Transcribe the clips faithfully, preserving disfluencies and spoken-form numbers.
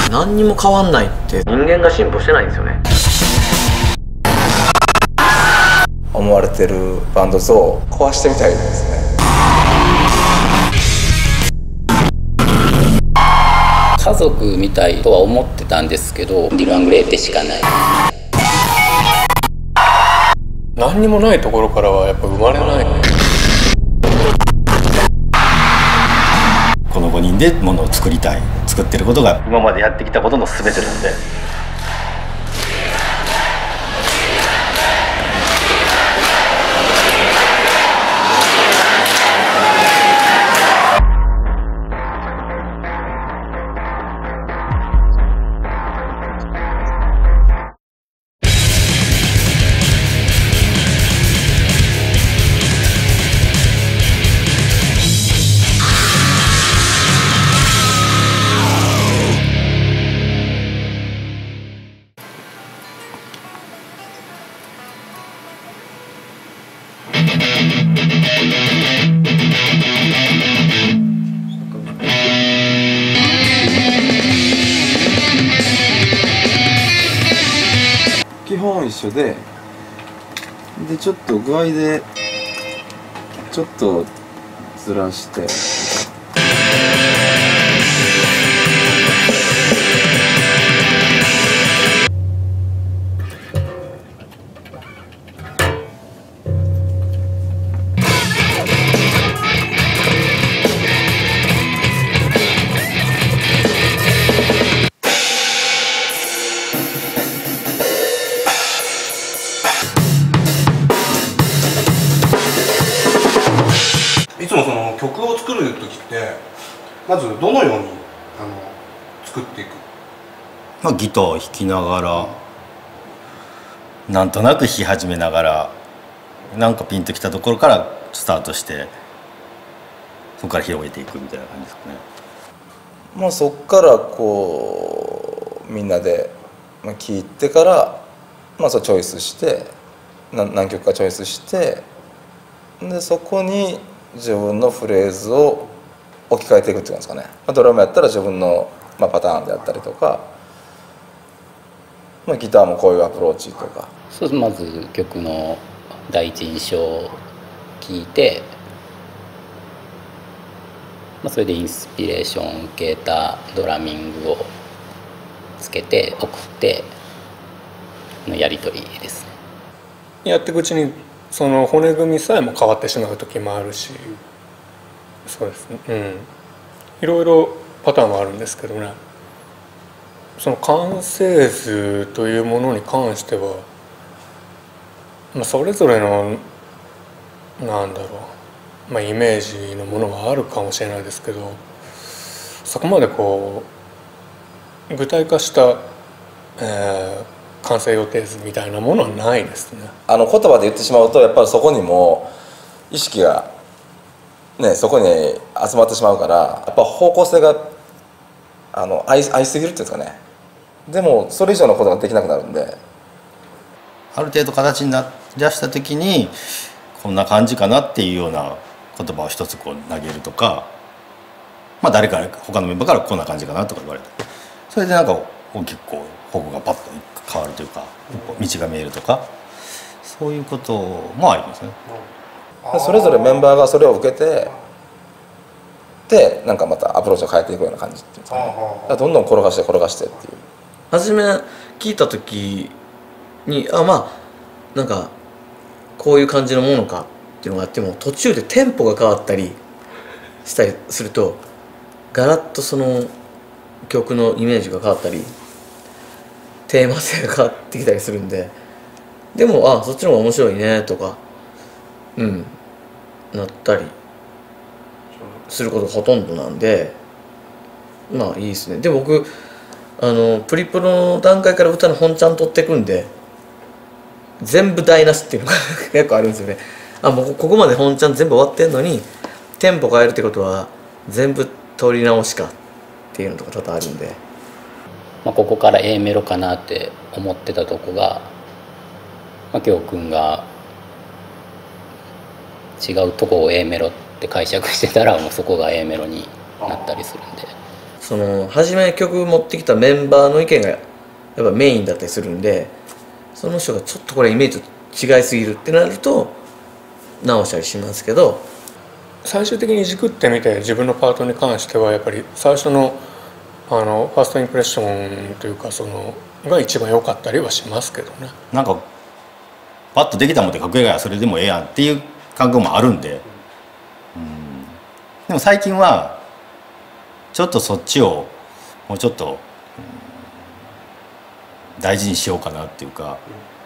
何にも変わんないって人間が進歩してないんですよね。 思われてるバンド像を壊してみたいですね。 家族みたいとは思ってたんですけど、ディル・アングレーテしかない。 何にもないところからはやっぱ生まれない。 このごにんでものを作りたい、作ってることが今までやってきたことの全てなんで。 基本一緒で、でちょっと具合でちょっとずらして。 いつもその曲を作る時ってまずどのようにあの作っていく？ まあ、ギターを弾きながらなんとなく弾き始めながらなんかピンときたところからスタートしてそこから広げていくみたいな感じですかね。 まあそこからこうみんなで聴いてから、まあ、そうチョイスして何何曲かチョイスしてでそこに自分のフレーズを置き換えていくっていうんですかね。ドラムやったら自分の、まあ、パターンであったりとか、まあ、ギターもこういうアプローチとか。 そうまず曲の第一印象を聞いて、まあ、それでインスピレーションを受けたドラミングをつけて送ってのやり取りですね。 やっていくうちにその骨組みさえも変わってしまう時もあるし、そうですね、うん、いろいろパターンはあるんですけどね。その完成図というものに関しては、まあ、それぞれのなんだろう、まあ、イメージのものはあるかもしれないですけど、そこまでこう具体化した、えー完成予定図みたいなものはないですね。 あの言葉で言ってしまうとやっぱりそこにも意識がねそこに集まってしまうからやっぱ方向性があの合い合いすぎるっていうんですかね。でもそれ以上のことができなくなるんで、 ある程度形になりだした時にこんな感じかなっていうような言葉を一つこう投げるとか、まあ誰か他のメンバーからこんな感じかなとか言われて、それでなんか大きくこう方向がパッと変わるというか道が見えるとかそういうこともありますね。 それぞれメンバーがそれを受けてでなんかまたアプローチを変えていくような感じっていうんですかね。だからどんどん転がして転がしてっていう。 初め聞いた時にあまあなんかこういう感じのものかっていうのがあっても途中でテンポが変わったりしたりするとガラッとその曲のイメージが変わったりテーマ性が変わってきたりするんで、でもあそっちの方が面白いねとかうんなったりすることがほとんどなんで、まあいいですね。で僕あのプリプロの段階から歌の本ちゃん取ってくんで全部台無しっていうのが結構あるんですよね。あもうここまで本ちゃん全部終わってんのにテンポ変えるってことは全部取り直しかっていうのとか多々あるんで、 まあ、ここから A メロかなって思ってたとこが、まあ、京君が違うとこを A メロって解釈してたらもうそこが A メロになったりするんで。 その初め曲持ってきたメンバーの意見がやっぱメインだったりするんで、その人がちょっとこれイメージと違いすぎるってなると直したりしますけど、 最終的に軸ってみて自分のパートに関してはやっぱり最初のあのファーストインプレッションというかそのが一番良かったりはしますけどね。 なんかパッとできたもんでかっこいいからそれでもええやんっていう感覚もあるんで、うん、でも最近はちょっとそっちをもうちょっと、うん、大事にしようかなっていうか、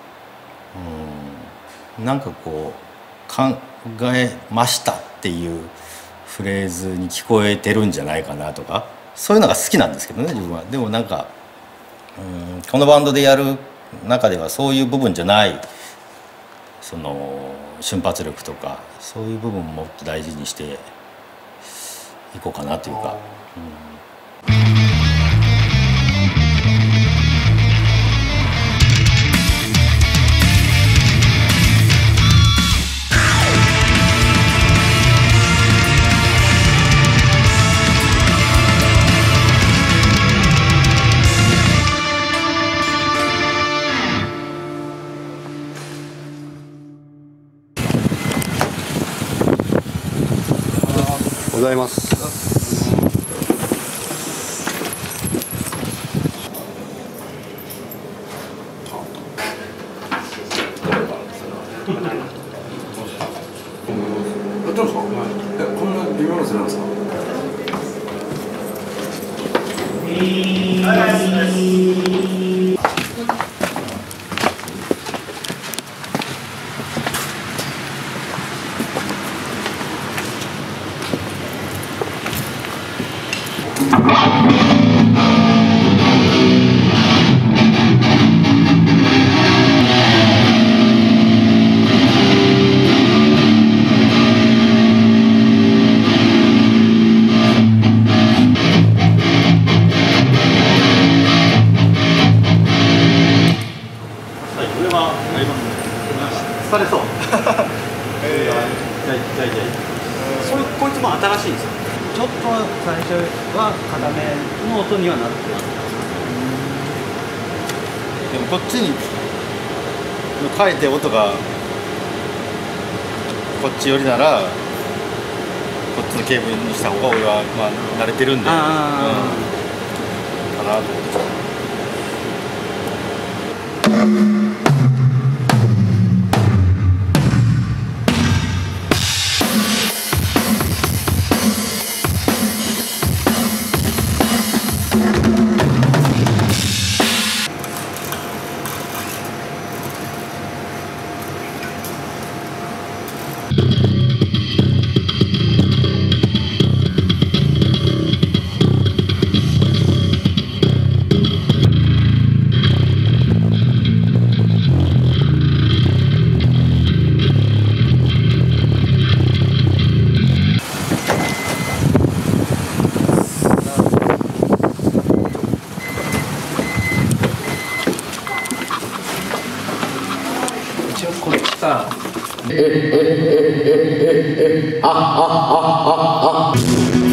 うん、なんかこう考えましたっていうフレーズに聞こえてるんじゃないかなとか、そういうのが好きなんですけどね自分は。でもなんか、うん、このバンドでやる中ではそういう部分じゃないその瞬発力とかそういう部分ももっと大事にしていこうかなというか。うんございます。どうですか？え、こんな微妙なずれなんですか？ されそう。えー、それこいつも新しいんですよ。ちょっと最初は固めの音にはなってます。 でもこっちに変えて音がこっち寄りならこっちのケーブルにした方が俺はまあ慣れてるんで、うん、かなと思って。 こっちさ。ええええええあああああ。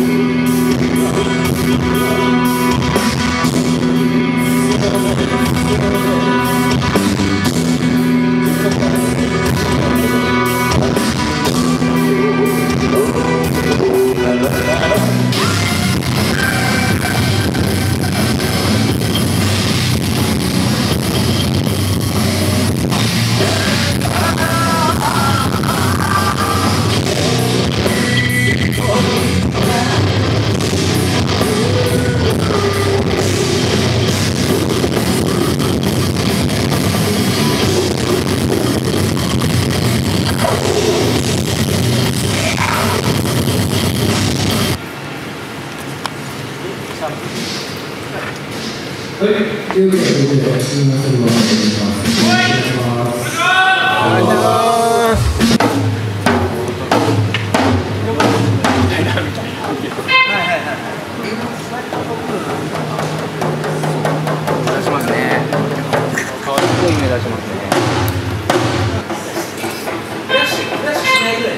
はい、ということで、すみません、お願いします。お願いします。お願いします。 はいはいはい。出しますね。かわいい目出しますね。フラッシュ、フラッシュしないぐらい。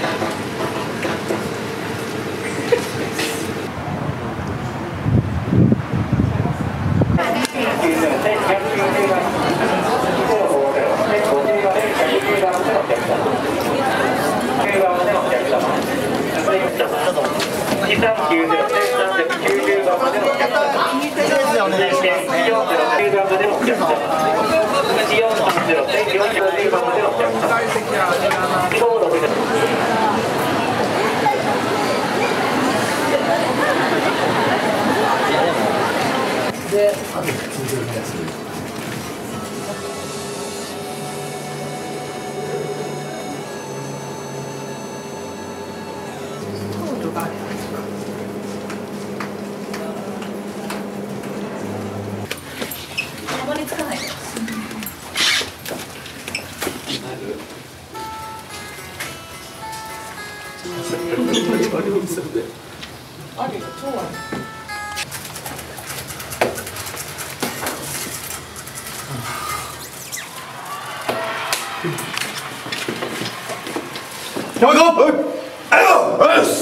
願いしてよんじゅうろく番までのお客様、よんさんゼロでよんじゅうろく番までのお客様、登録です。 で、あと通常のやつ。 あまりつかない。あるよ、超ある。 やばいか。ありがとうございます。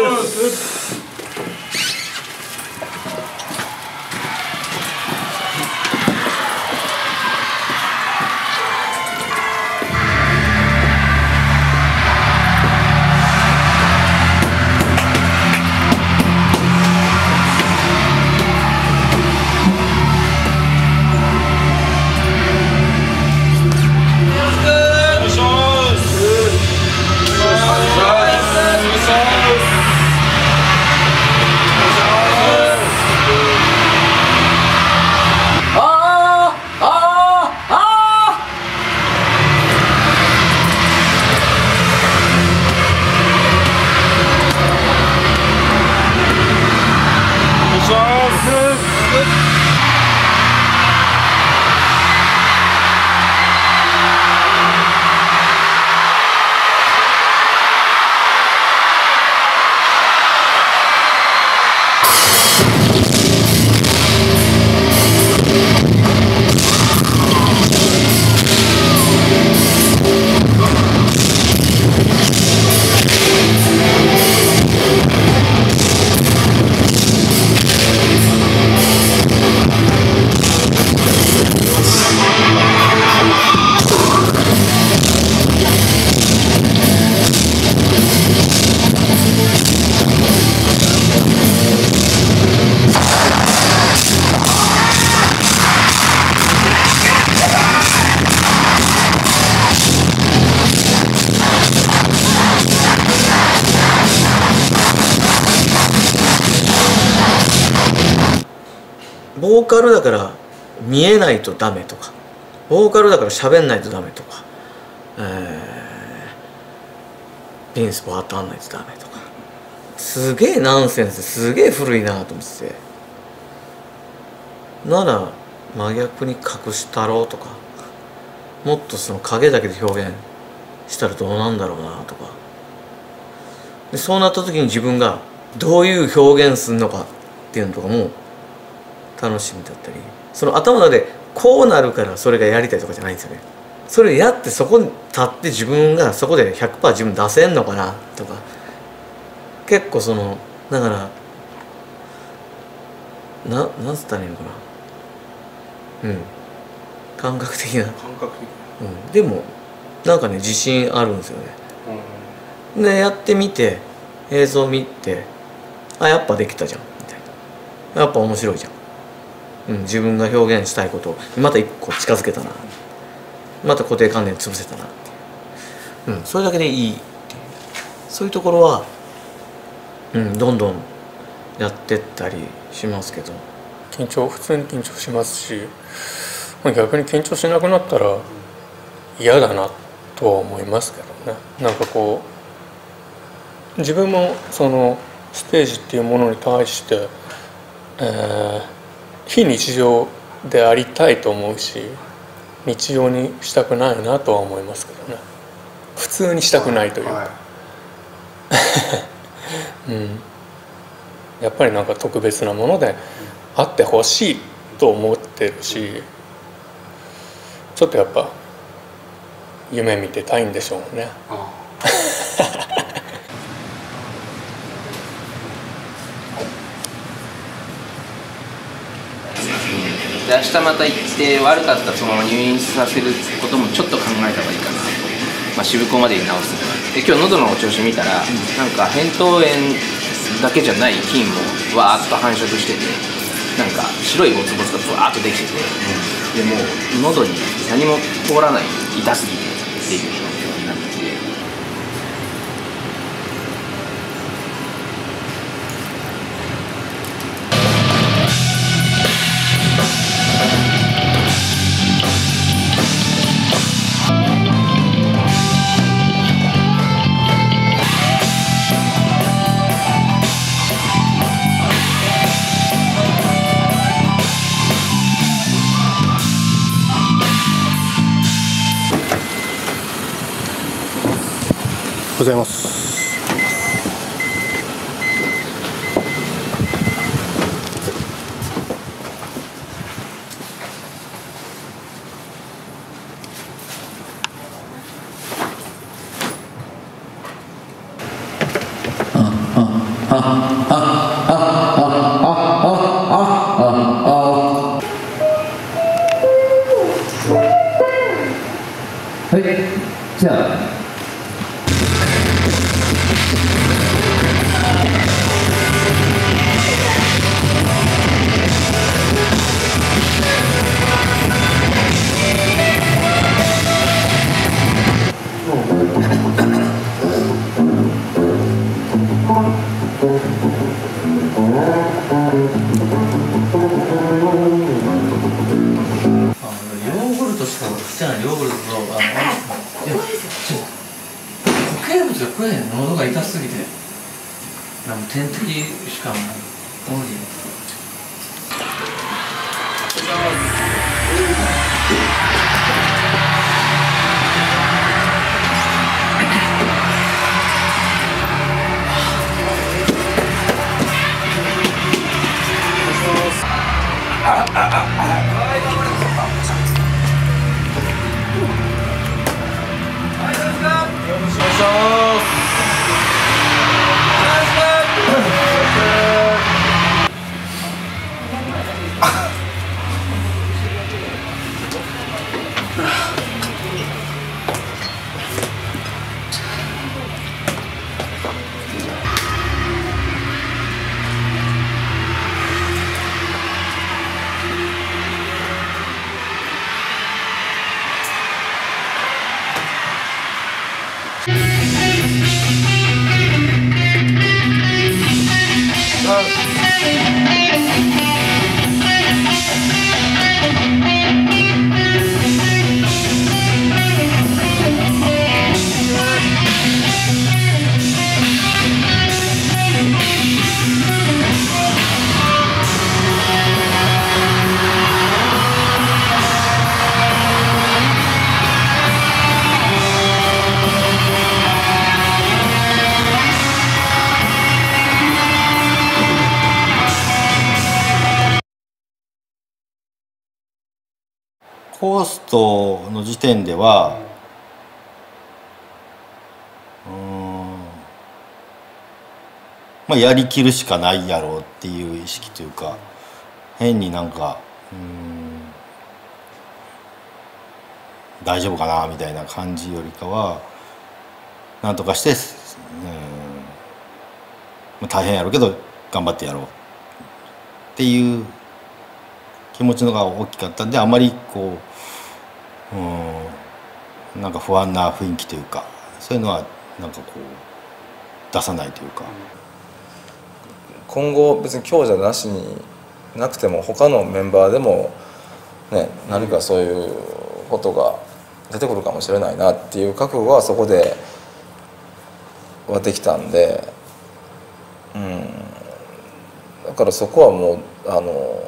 ボーカルだから見えないとダメとか、ボーカルだから喋んないとダメとか、えー、ピンスポ当たんないとダメとか、すげえナンセンス、すげえ古いなと思ってて、なら真逆に隠したろうとか、もっとその影だけで表現したらどうなんだろうなとか、でそうなった時に自分がどういう表現するのかっていうのとかも楽しみだったり、その頭の中でこうなるからそれがやりたいとかじゃないんですよね。それやってそこに立って自分がそこで ひゃくパーセント 自分出せんのかなとか、結構そのだからななんつったらいいのかな、うん感覚的な感覚的な、うん、でもなんかね自信あるんですよね。でやってみて映像見て、あやっぱできたじゃんみたいな、やっぱ面白いじゃん、うん、自分が表現したいことをまた一個近づけたな、また固定観念潰せたなっていう、うん、それだけでいいっていう、そういうところは、うん、どんどんやってったりしますけど、 緊張普通に緊張しますし、逆に緊張しなくなったら嫌だなとは思いますけどね。なんかこう自分もそのステージっていうものに対して、えー、非日常でありたいと思うし、日常にしたくないなとは思いますけどね。普通にしたくないというか、はい、うん、やっぱりなんか特別なものであってほしいと思ってるし、ちょっとやっぱ夢見てたいんでしょうね。ああで明日また行って悪かったらそのまま入院させることもちょっと考えた方がいいかなと、まあ、渋港までに治すで今日喉の調子見たら、なんか扁桃炎だけじゃない菌もわーっと繁殖してて、 なんか白いボツボツがブワーッとできてて、でもう喉に何も通らない、痛すぎてっていう状況になってて。 ございます。 はい、じゃあ。 ヨーグルトしかしてないヨーグルトとあのいやちょ固形物が食えへん喉が痛すぎてなんか点滴しかも無理。 コーストの時点では、うーん、まあやりきるしかないやろうっていう意識というか、変になんかうーん大丈夫かなみたいな感じよりかは、なんとかして、うん、まあ大変やろうけど頑張ってやろうっていう気持ちのが大きかったんで、あまりこう、うん、なんか不安な雰囲気というか、そういうのはなんかこう出さないというか。 今後別に強者なしになくても他のメンバーでもね、何かそういうことが出てくるかもしれないなっていう覚悟はそこではできたんで、うん、だからそこはもうあの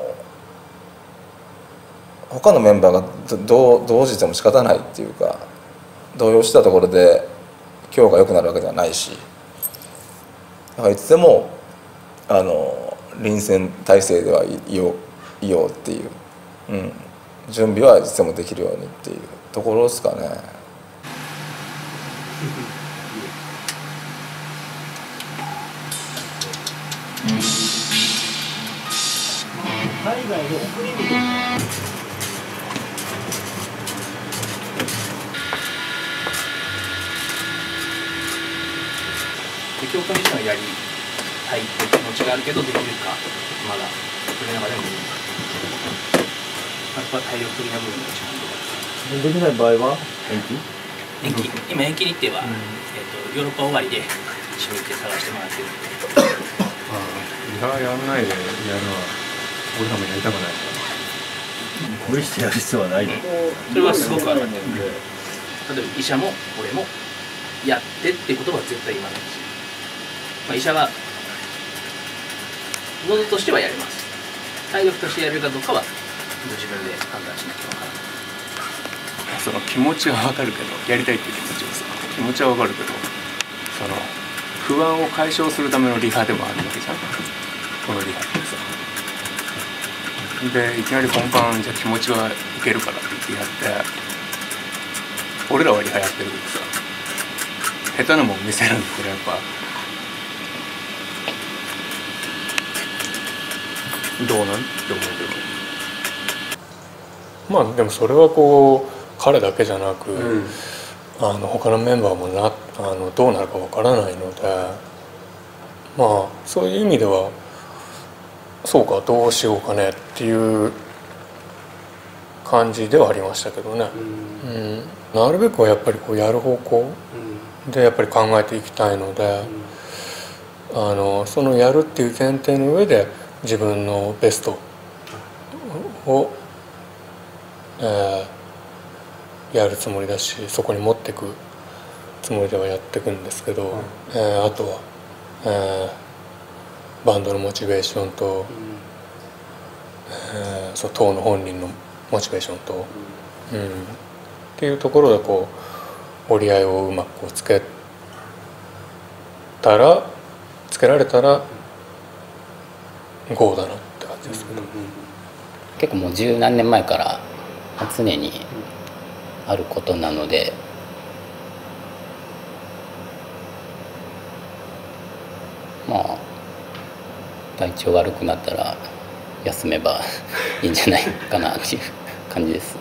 他のメンバーがどう動じても仕方ないっていうか、動揺したところで今日が良くなるわけではないし、だからいつでもあの臨戦態勢ではいよういようっていう、うん、準備はいつでもできるようにっていうところですかね。 海外の送り人で、教科にしてはやりたいって気持ちがあるけどできるかまだ。 くれながらもあとは体力的な部分が一番できない場合は延期延期今延期日程は、うんえー、とヨーロッパ終わりで一緒に行って探してもらってるんであリハやらないでやるのは俺らもやりたくない無理してやる必要はないね。 それはすごく分かってるんで例えば医者も俺もやってっていうことは絶対言わないし、まあ、医者は喉としてはやります。体力としてやれるかどうかは自分で判断しなきゃ分からない。 その気持ちは分かるけどやりたいっていう気持ちはさ気持ちは分かるけどその不安を解消するためのリハでもあるわけじゃんこのリハってさ。でいきなり本番じゃ気持ちはいけるからって言ってやって俺らはリハやってるけどさ下手なもん見せるんでこれやっぱどうなんって思うけどまあでもそれはこう彼だけじゃなく、うん、あの他のメンバーもなあのどうなるかわからないのでまあそういう意味ではそうかどうしようかねっていう感じではありましたけどね、うんうん、なるべくはやっぱりこうやる方向でやっぱり考えていきたいので、うん、あのそのやるっていう前提の上で自分のベストを、えー、やるつもりだしそこに持っていくつもりではやっていくんですけど、うんえー、あとは、えーバンドのモチベーションと、うんえー、そう当の本人のモチベーションと、うんうん、っていうところでこう折り合いをうまくこうつけたらつけられたら ゴー だなって感じですけど、うんうん、 結構もう十何年前から常にあることなのでまあ体調悪くなったら休めばいいんじゃないかなっていう感じですね。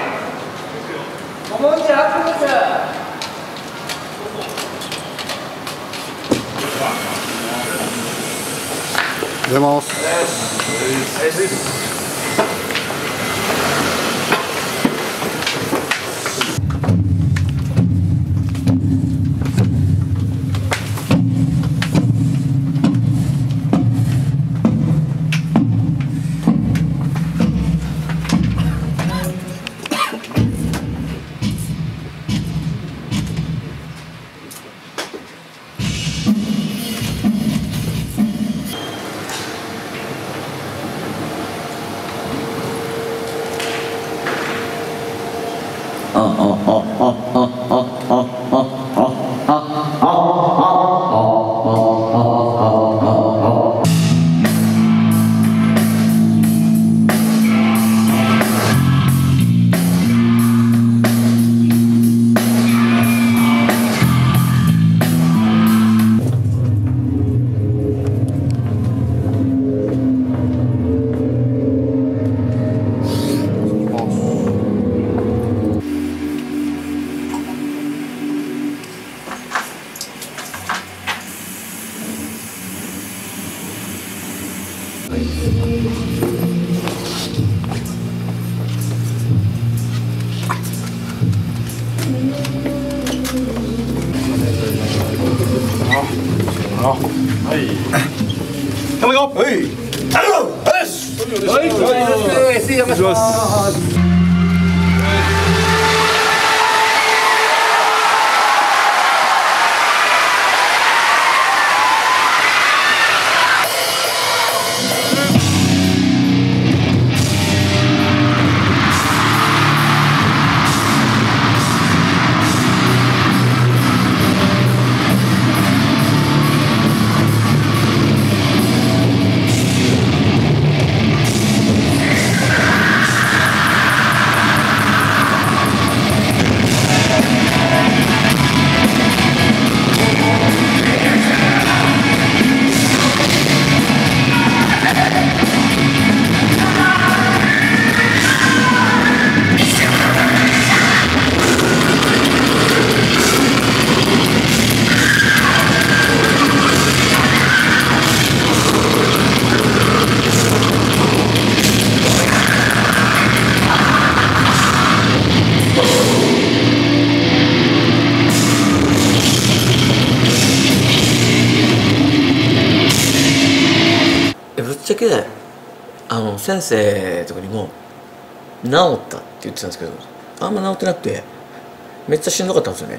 出ます。 「 けあの先生とかにも治ったって言ってたんですけど、あんま治ってなくてめっちゃしんどかったんですよね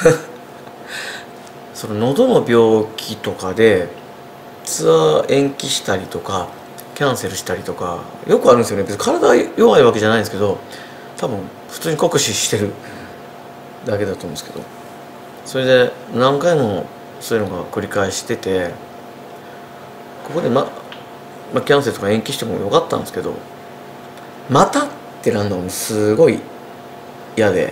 その喉の病気とかでツアー延期したりとかキャンセルしたりとかよくあるんですよね。別に体弱いわけじゃないんですけど、多分普通に酷使してるだけだと思うんですけど、それで何回もそういうのが繰り返してて、ここでま、まあ、キャンセルとか延期してもよかったんですけど、またってなんのもすごい嫌で、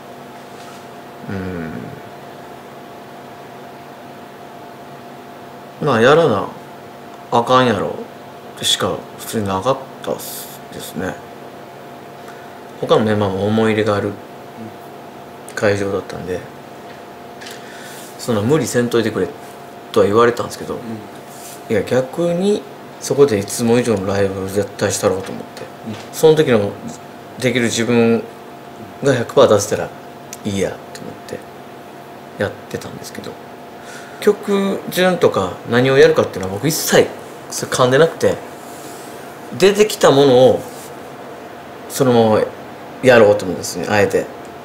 うんまあやらなあかんやろってしか普通になかったですね。他のメンバーも思い入れがある会場だったんで、そんな無理せんといてくれとは言われたんですけど、うん、いや逆にそこでいつも以上のライブを絶対したろうと思って、うん、その時のできる自分が ひゃくパーセント 出せたらいいやと思ってやってたんですけど、曲順とか何をやるかっていうのは僕一切それ噛んでなくて、出てきたものをそのままやろうと思うんですね、あえて。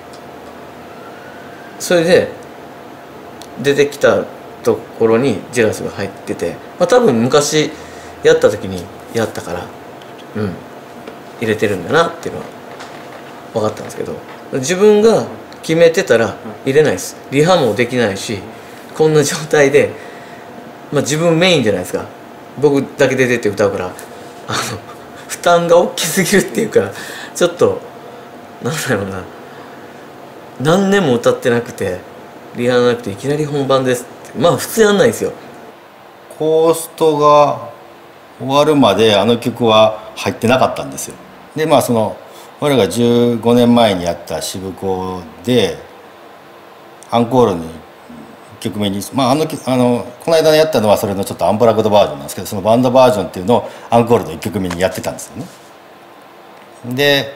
それで出てきたところにジェラスが入ってて、まあ、多分昔やった時にやったからうん入れてるんだなっていうのは分かったんですけど、自分が決めてたら入れないです。リハもできないし、こんな状態で、まあ、自分メインじゃないですか。僕だけ出てって歌うから、あの負担が大きすぎるっていうか、ちょっとなんだろうな、何年も歌ってなくてリハなくていきなり本番ですって、まあ普通やんないんですよ。 コーストが終わるまであの曲は入ってなかったんですよ。でまあその俺らがじゅうごねんまえにやった渋子でアンコールにいっきょくめに、まあ、あのあのこの間やったのはそれのちょっとアンプラグドバージョンなんですけど、そのバンドバージョンっていうのをアンコールのいっきょくめにやってたんですよね。で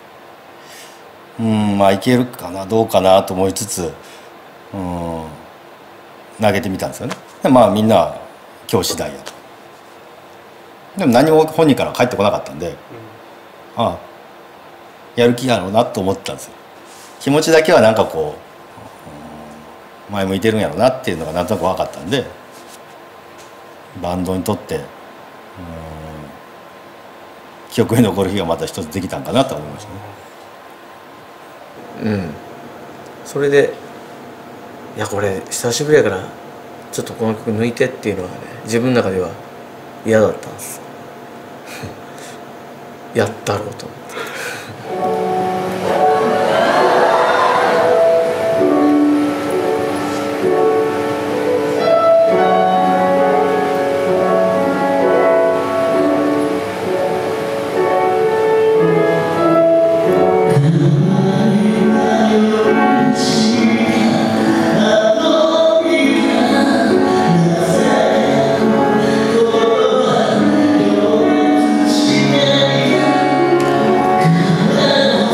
うんまあいけるかなどうかなと思いつつ、うん投げてみたんですよね。でまあみんな今日次第やと。でも何も本人から返ってこなかったんで、うん、ああやる気やろうなと思ってたんですよ。気持ちだけはなんかこう前向いてるんやろうなっていうのがなんとなく分かったんで、バンドにとってうん記憶に残る日がまた一つできたんかなと思いましたね。 うんそれでいやこれ久しぶりやからちょっとこの曲抜いてっていうのはね、自分の中では嫌だったんですやったろうと思って。 「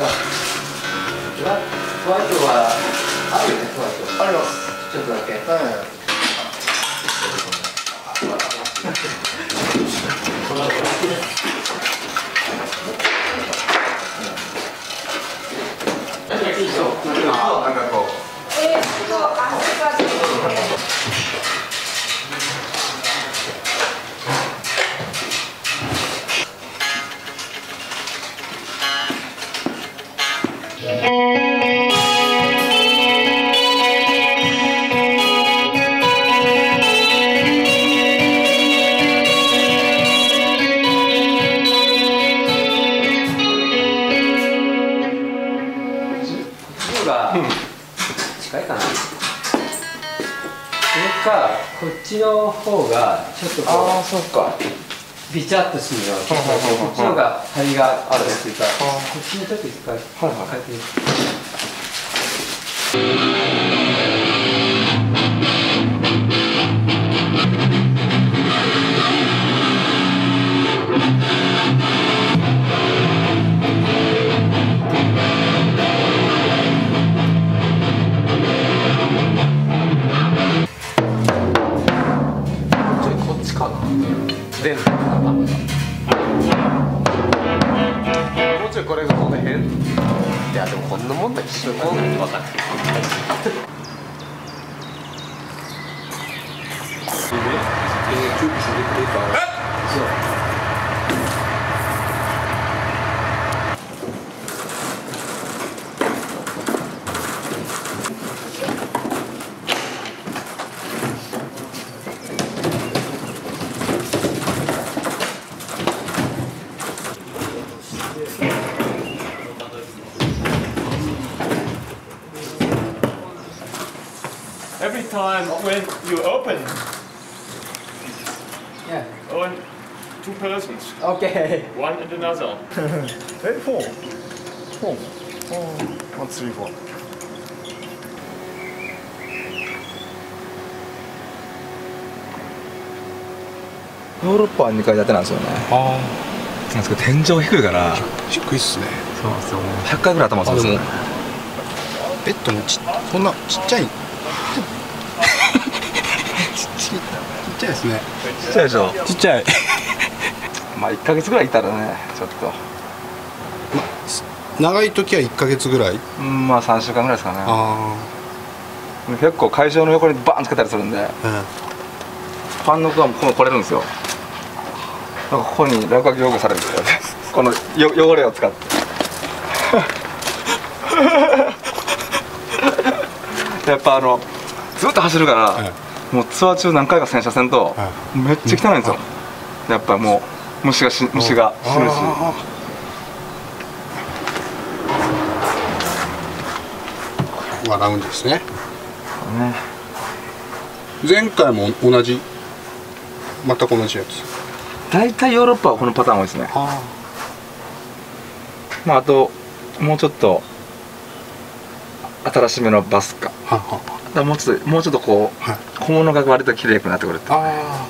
ホワイトはあるよね、ホワイト。あります。ちょっとだけ。はい。なんかこう。えーっと、あ、近いかな。それか、こっちの方がちょっとこう、ああ、そうか。ビチャッとするの。こっちの方が張りがあるっていうか、こっちのちょっと一回変えてみる。 出るもうちょいこれがこの辺。いやでもこんなもんだ一緒に分かる。え Every time when you open, yeah, on two persons, okay, one and another. Hey, four, four, oh, one, three, four. ヨーロッパはにかい建てなんですよね。ああ。なんですけど天井低いから。低いっすね。そうそう。ひゃっかいぐらい頭そうですね。ベッドもちそんなちっちゃい。ちっちゃいですね。ちっちゃいでしょ。ちっちゃい。まあいっかげつぐらいいたらね、ちょっと。 長い時はいっかげつぐらい。 うん、まあさんしゅうかんぐらいですかね。ああ。結構会場の横にバーンつけたりするんで。うん、ファンの子がここ来れるんですよ。ここに落書き用具されるんですよね。このよ汚れを使って。やっぱあのずっと走るから、はい、もうツアー中何回か洗車せんと、はい、めっちゃ汚いんですよ。うん、やっぱもう虫がし虫が死ぬし。 笑うんですね。ね。前回も同じ。全く同じやつ。 大体ヨーロッパはこのパターン多いですね。あ, まああともうちょっと新しめのバスか。ははだもうちょっともうちょっとこう、はい、小物が割と綺麗くなってくるって。あ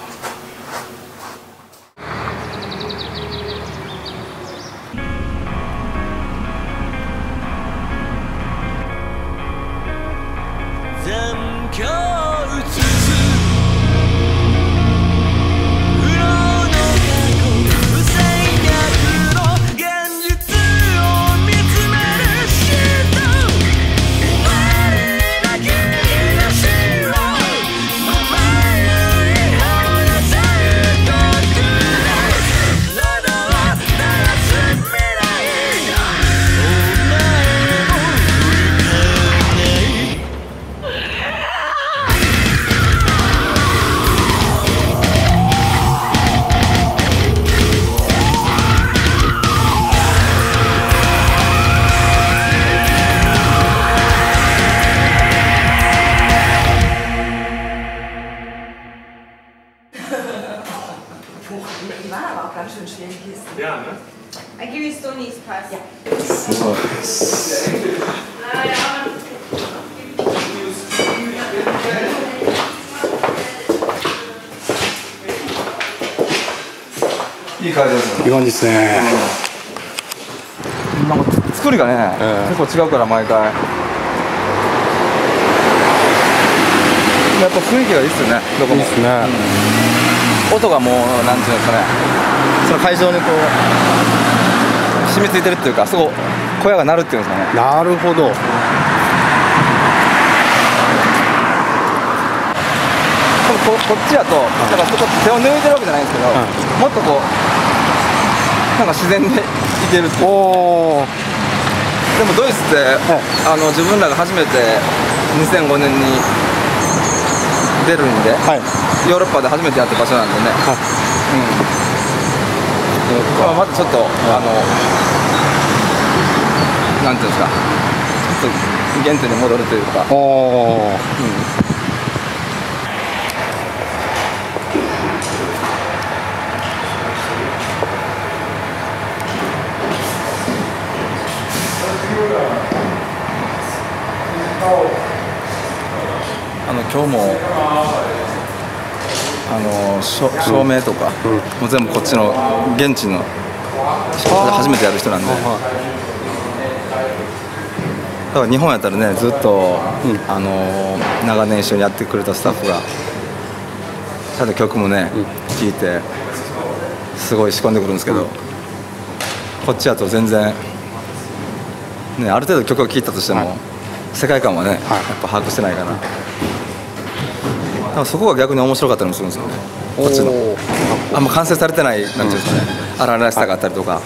Die waren aber auch ganz schön schwere Kisten. Ja, ne? I give you Stoney's pass. Ja. So.いい感じですね。 いい感じですね。 こんなこと作りがね、えー、結構違うから毎回。やっぱ雰囲気がいいっすよね、どこも。いいっすね、うん、音がもうなんていうんですかね、その会場にこう染みついてるっていうか、すごい小屋が鳴るっていうんですかね。 なるほど。 こ, こっちだと、だからそこ手を抜いてるわけじゃないんですけど、うん、もっとこうなんか自然でいけるっていう。おー。でもドイツって、はい、あの自分らが初めてにせんごねんにベルリンで、はい、ヨーロッパで初めてやった場所なんでね、はい、うん、まあ、またちょっと、はい、あのなんていうんですか、ちょっと原点に戻るというか。おー、うん、あの今日もあの照明とか、うん、もう全部こっちの現地の初めてやる人なんで、だから日本やったらねずっと、うん、あの長年一緒にやってくれたスタッフがちゃんと曲もね、うん、聴いてすごい仕込んでくるんですけど、うん、こっちやと全然、ね、ある程度曲を聴いたとしても、はい、世界観はね、はい、やっぱ把握してないかな。だからそこが逆に面白かったりもするんですよね、こっちのあんま完成されてない、なんていうんですかね、荒々しさがあったりとか。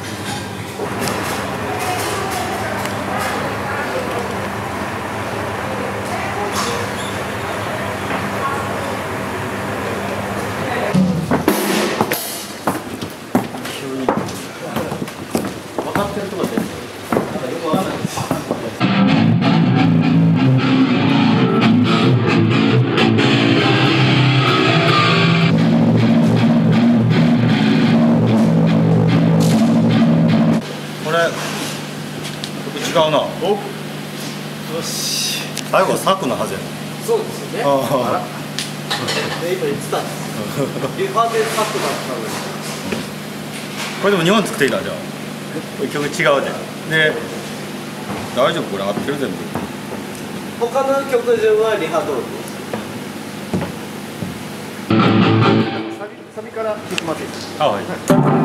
違うな。お、よし。最後はサクのはずや。 そうですよね。あら。今言ってたんです。リハでサクだったのに。 これでも日本作ってきたじゃん。これ曲違うで。で、大丈夫これ合ってる全部。 他の曲順はリハ通りです。サビサビから聞いてもらっていいですか。あ、はい。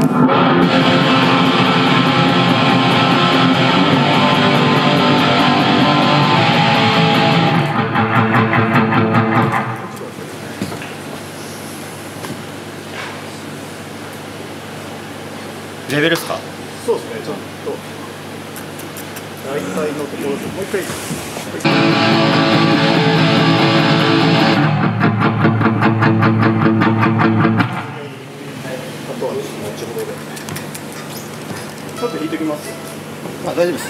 レベルですか。 そうですね、ちょっと大体のところでもう一回。あとは後ほどでちょっと弾いておきます。 あ、大丈夫です。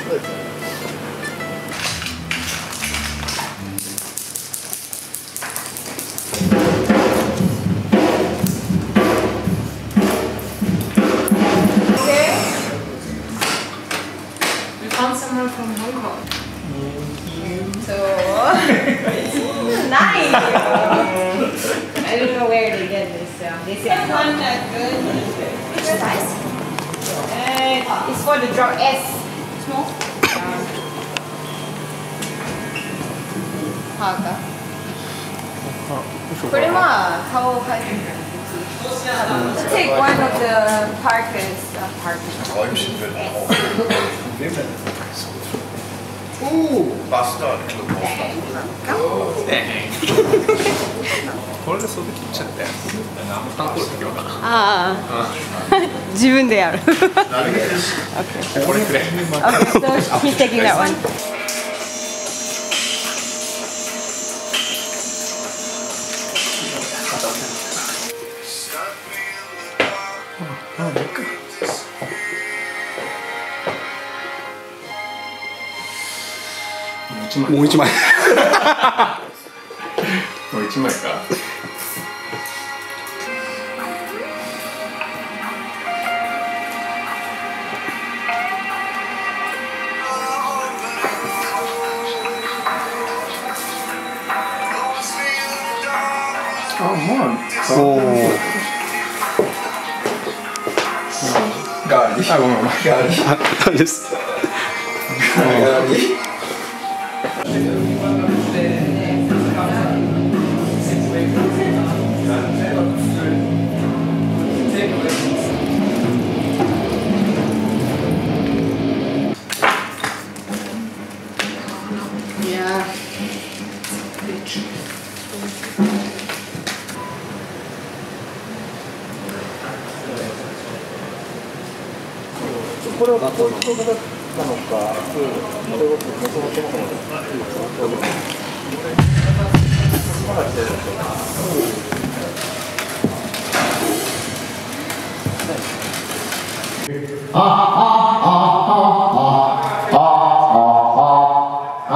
Someone from Hong Kong. So nice. I don't know where they get this. Uh, they say one that good. Which size? Uh, it's for the draw S. Small. Parka. これまあ顔を描いてみたいな。Take one of the parkas. Uh, parkas. Ooh, bastard club.これでそれで切っちゃってハンコールできようかな。 ああ自分でやる。これくれ。 Okay, so he's taking that one. Oh, もう一枚。もう一枚か。あ、まあ、そう。ガーリー。あ、ごめん、ガーリー。あ、です。 これはこういうことなのか、これをもともとのものあああああ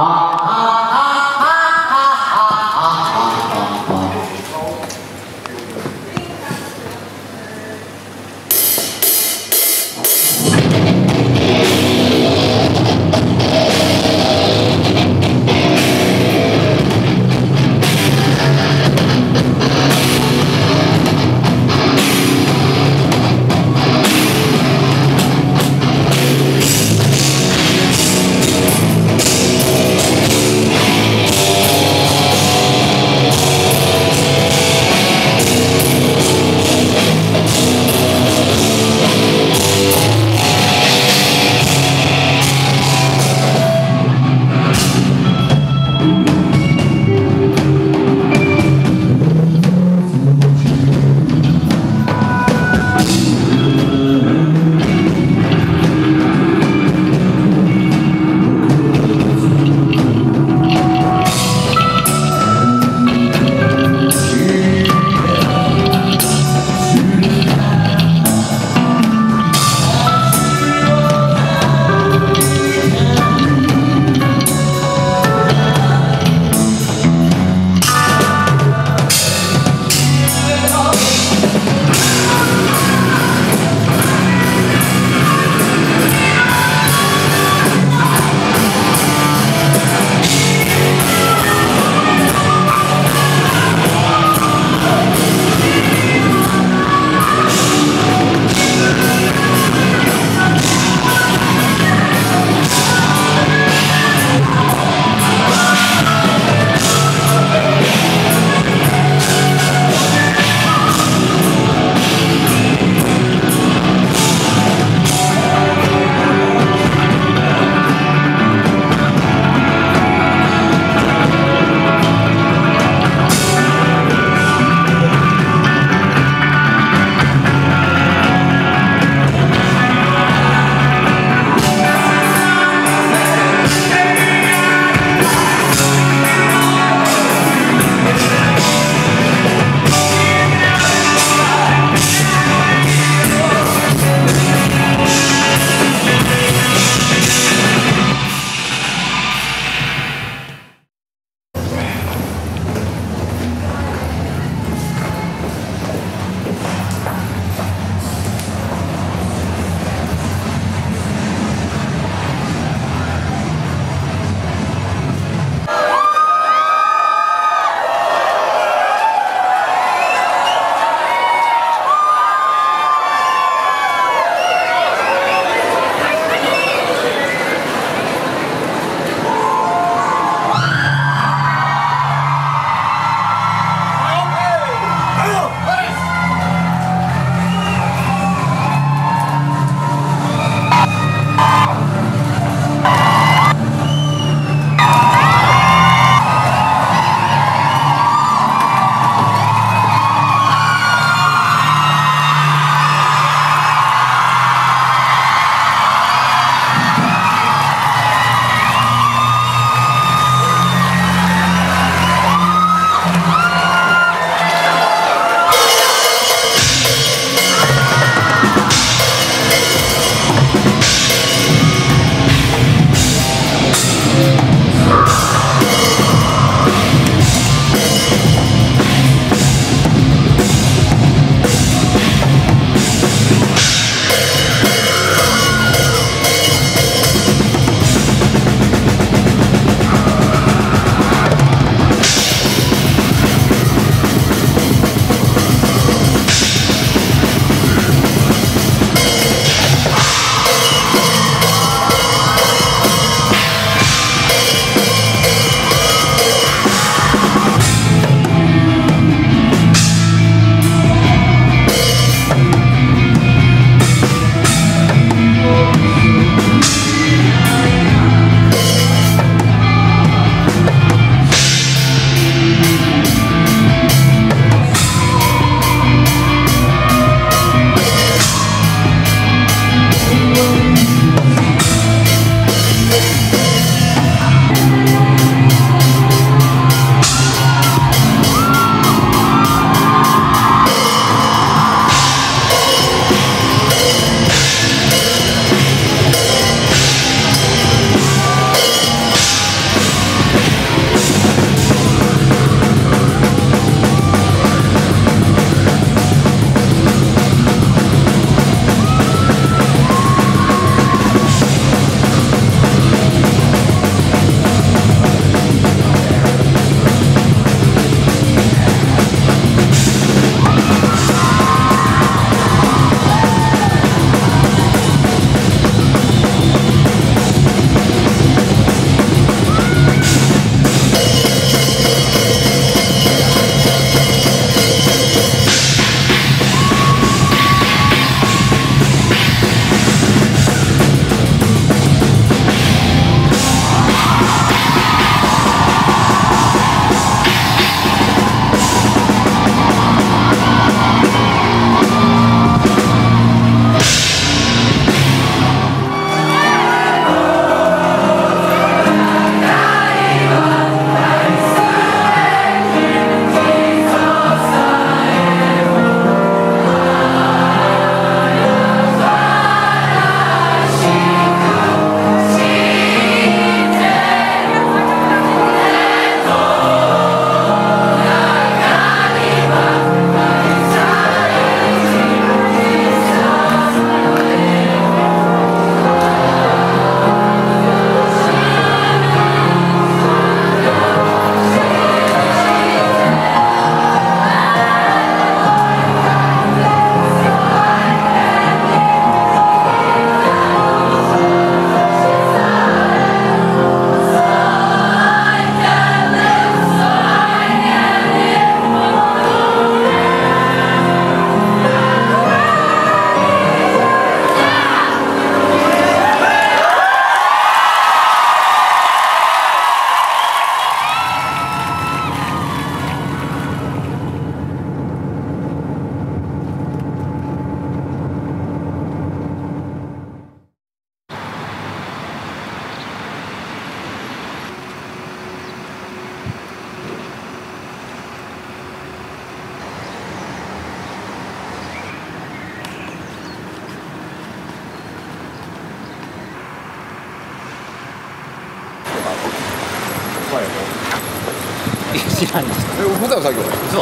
知らんです。 え、普段作業。 そう。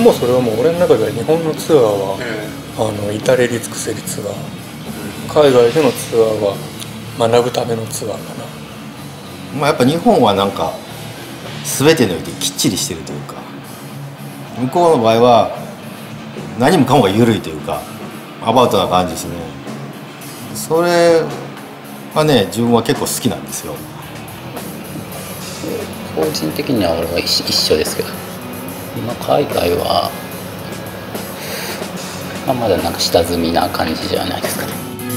もうそれはもう俺の中では日本のツアーは、えー、あの至れり尽くせりツアー、海外でのツアーは学ぶためのツアーかな。 まあやっぱ日本はなんか全てにおいてきっちりしてるというか、向こうの場合は何もかもが緩いというかアバウトな感じですね。それはね自分は結構好きなんですよ。 個人的には俺は一緒ですけど、まあ、海外は、まあ、まだなんか下積みな感じじゃないですかね。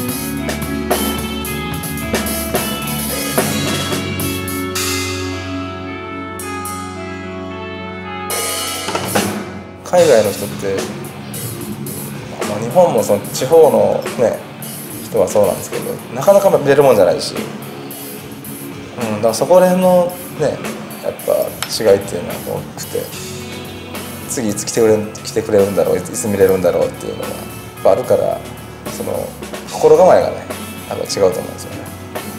海外の人って、まあ、日本もその地方のね人はそうなんですけど、なかなか見れるもんじゃないし、うん、だからそこら辺のねやっぱ違いっていうのは大きくて、次いつ来てくれる来てくれるんだろう、いつ見れるんだろうっていうのがやっぱあるから、その心構えがねやっぱ違うと思うんですよね。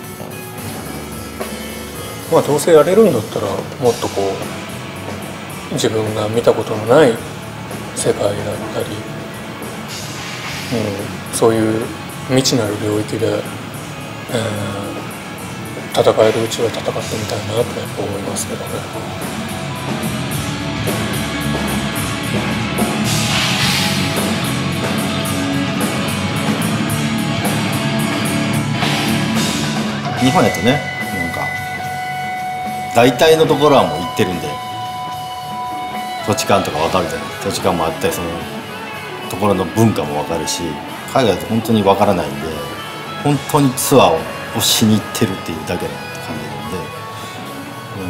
うん、まあどうせやれるんだったらもっとこう自分が見たことのない世界だったり、うん、そういう未知なる領域で、えー、戦えるうちは戦ってみたいなとやっぱ思いますけどね。 日本やとね、なんか大体のところはもう行ってるんで、土地勘とか分かるじゃない。土地勘もあったり、そのところの文化も分かるし、海外だと本当に分からないんで、本当にツアーをしに行ってるっていうだけの感じなんで、う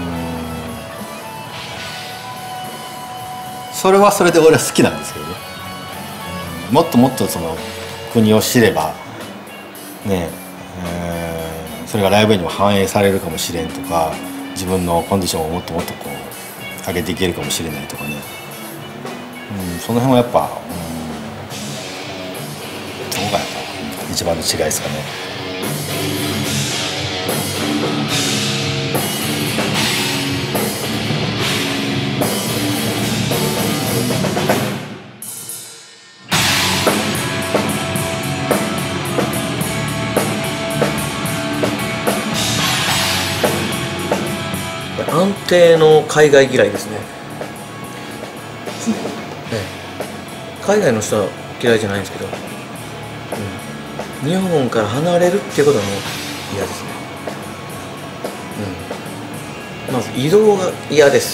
ーん、それはそれで俺は好きなんですけどね。もっともっとその国を知ればね、えー、それがライブにも反映されるかもしれんとか、自分のコンディションをもっともっとこう上げていけるかもしれないとかね、うん、その辺はやっぱ、うん、そこがやっぱ一番の違いですかね。 安定の海外嫌いですね。ね、海外の人は嫌いじゃないんですけど、うん、日本から離れるっていうことも嫌ですね。うん、まず移動が嫌です。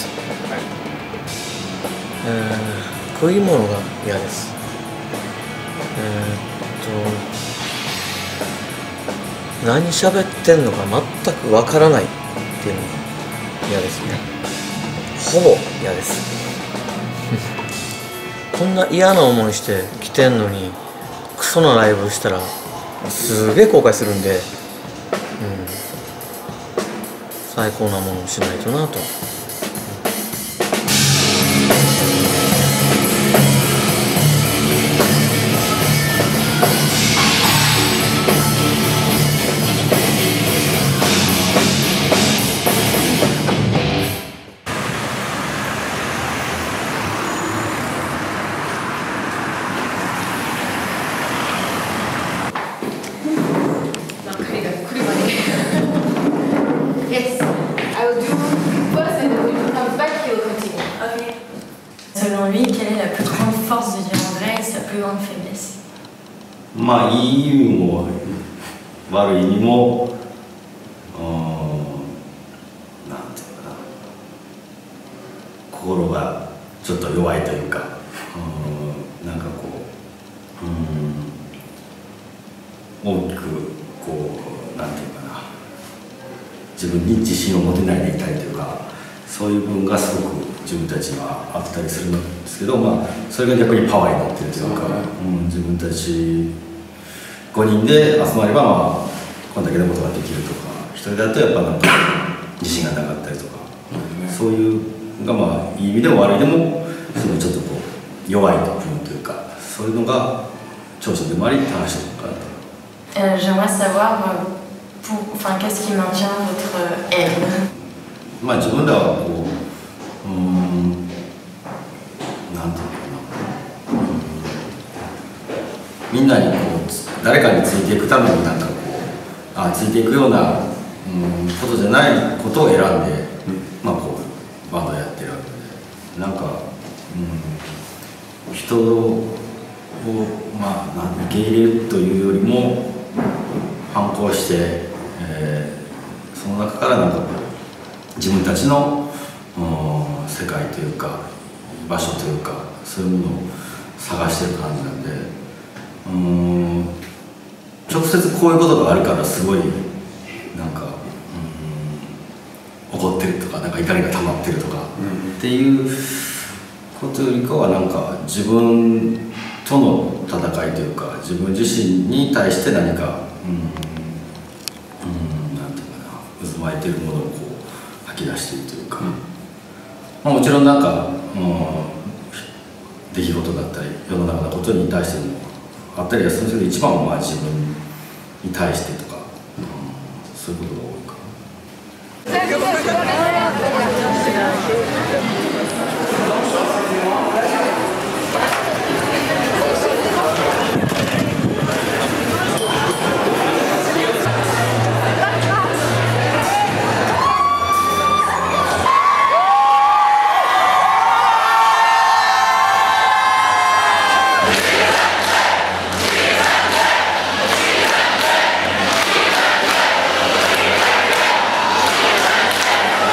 えー、食い物が嫌です。えー、っと何喋ってんのか全くわからないっていうのが嫌ですね。ほぼ嫌です。こんな嫌な思いして来てんのにクソなライブしたらすげえ後悔するんで、うん、最高なものをしないとなと。 Selon lui, quelle est la plus grande force de Diamandret et sa plus grande faiblesse? まあいい意味も悪い意味も、うん、なんていうかな、心がちょっと弱いというか、うん、なんかこう、うん、大きくこうなんていうかな、自分に自信を持てないでいたいというか、そういう部分がすごく自分たちにはあったりするんですけど、まあ、それが逆にパワーになってるというか、うん、自分たちごにんで集まれば、まあ、こんだけのことができるとか、一人だとやっぱなんか自信がなかったりとか、うん、そういうがまあいい意味でも悪い意味でもそのちょっとこう弱い部分というか、そういうのが長所でもあり話してるのかなと。 Euh, j'aimerais savoir pour, enfin, qu'est-ce qui maintient votre haine? まあ自分らはこう、うーん、なんていうかんなにこう誰かについていくためになんかこうあついていくような、うん、ことじゃないことを選んで、まあこうバンドやってるわけで、なんか、うん、人をまあ受け入れるというよりも反抗して、えー、その中からなんか自分たちの世界というか場所というかそういうものを探してる感じなんで、うーん直接こういうことがあるからすごいなんか、うん、怒ってるとかなんか怒りが溜まってるとか、うん、っていうことよりかはなんか自分との戦いというか自分自身に対して何か、うん、うんなんていうかな渦巻いてるものをこう吐き出しているというか、うんまあ、もちろんなんか、うん、出来事だったり世の中のことに対してもあったりはするんですけど、一番はまあ自分に対してとか、うん、そういうことが多いかな。 「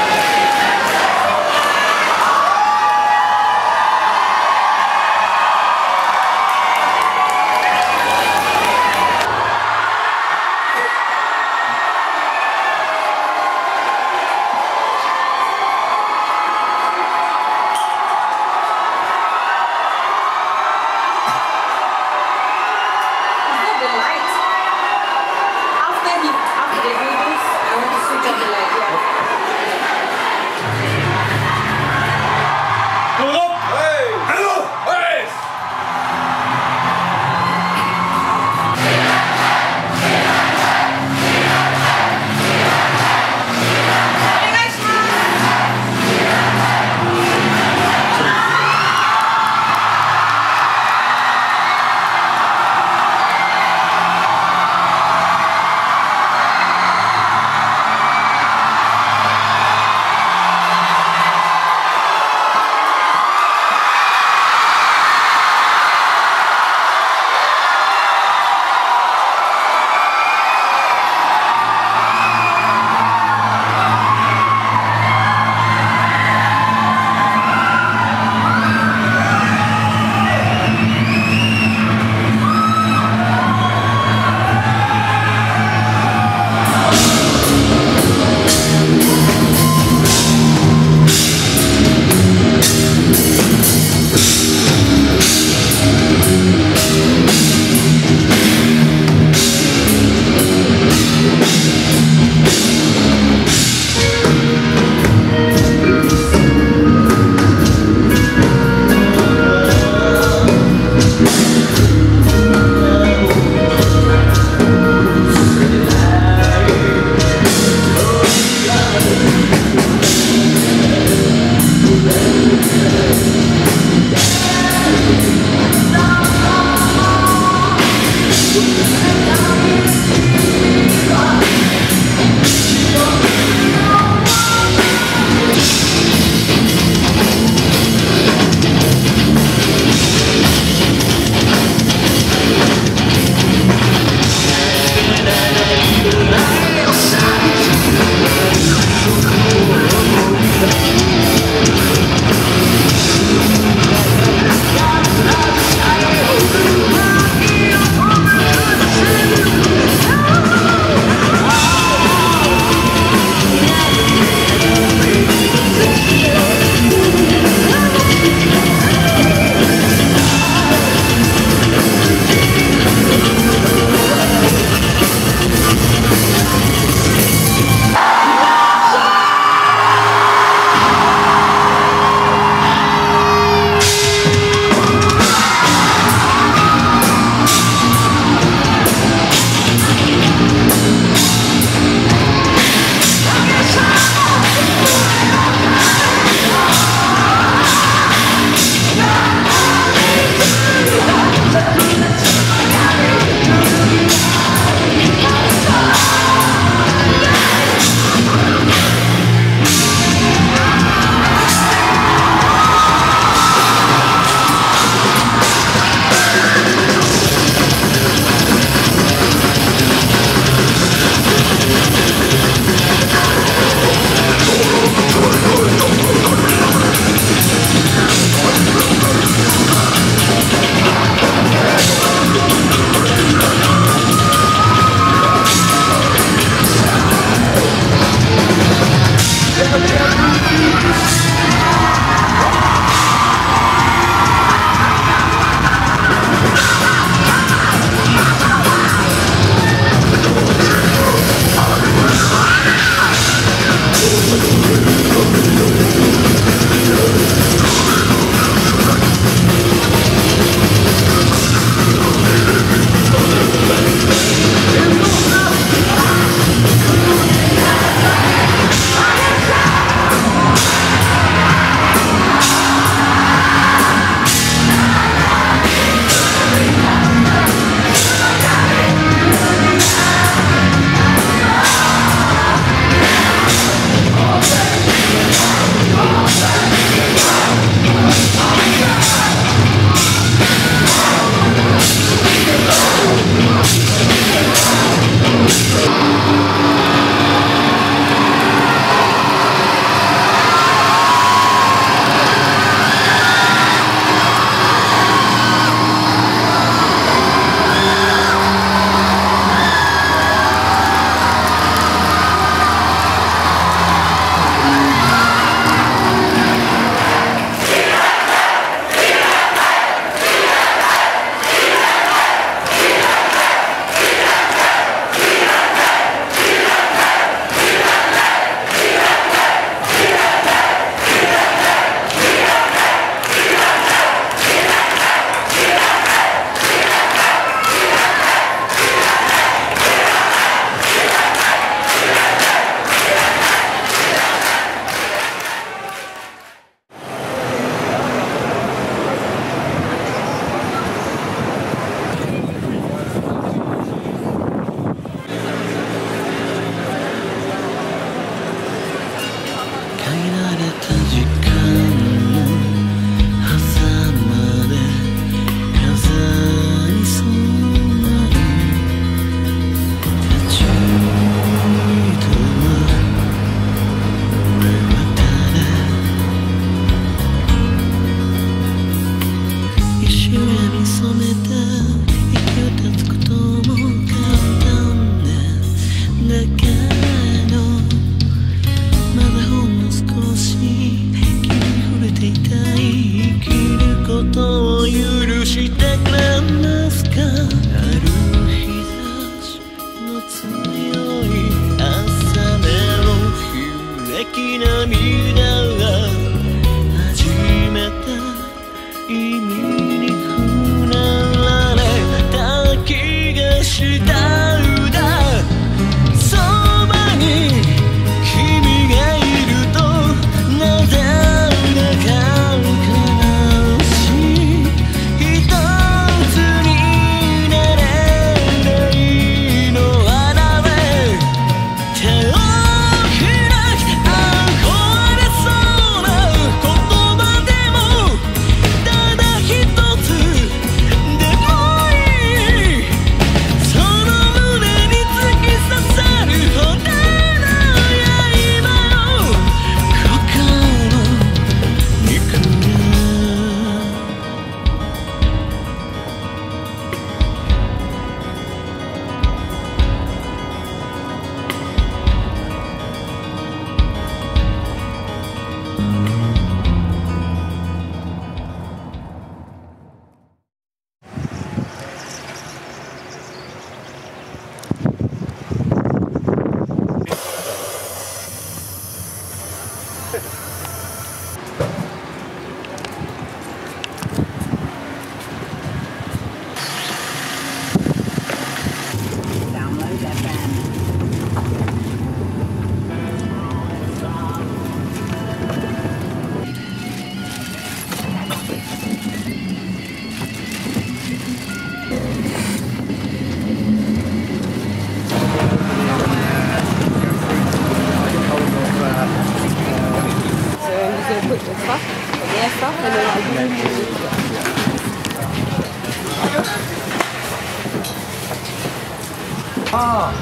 Ah,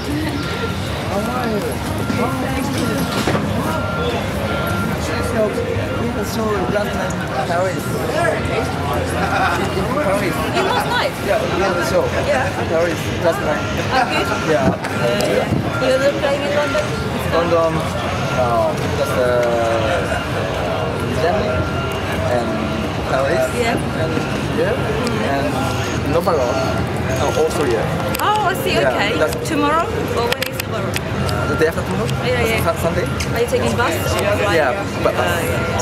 how are you? So, we saw last night in Paris. In Paris. You last night? Yeah, we had a show. Yeah. In Paris last night. Okay. Yeah. Uh, you're playing in London? London, no, just uh, Yeah. And yeah. And Novara. Uh, also yeah. Oh, I see. Yeah, Okay. that's- Tomorrow? Or when is tomorrow? The day after tomorrow. Yeah, yeah. Sun- Sunday. Are you taking bus or flight? Yeah, but. Uh, yeah, yeah.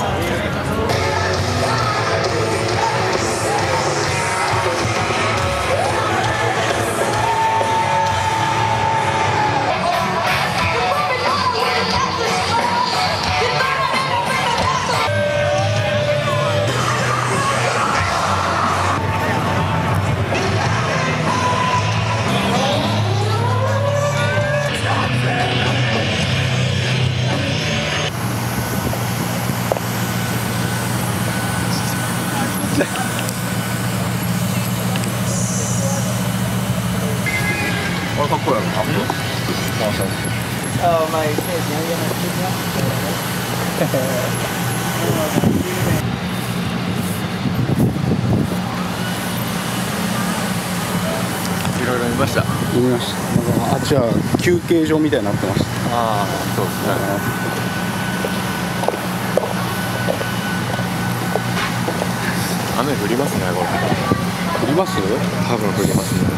これかっこいいやろ。あ、そう。あ、まあ、いいですね。 いろいろ見ました。見ました。あっちは休憩所みたいになってました。ああ、そうですね。雨降りますね、これ。降ります？多分降りますね。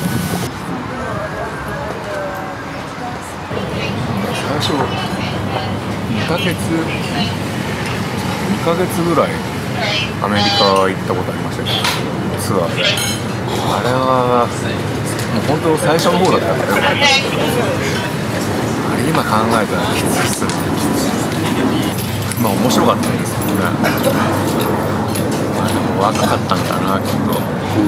最初にかげつにかげつぐらいアメリカ行ったことありましたけど、ツアーで。あれはもう本当最初の方だったからよかったですけど、あれ今考えたらきついっすね。まあ面白かったんですけどね。まあでも若かったんだな、きっと。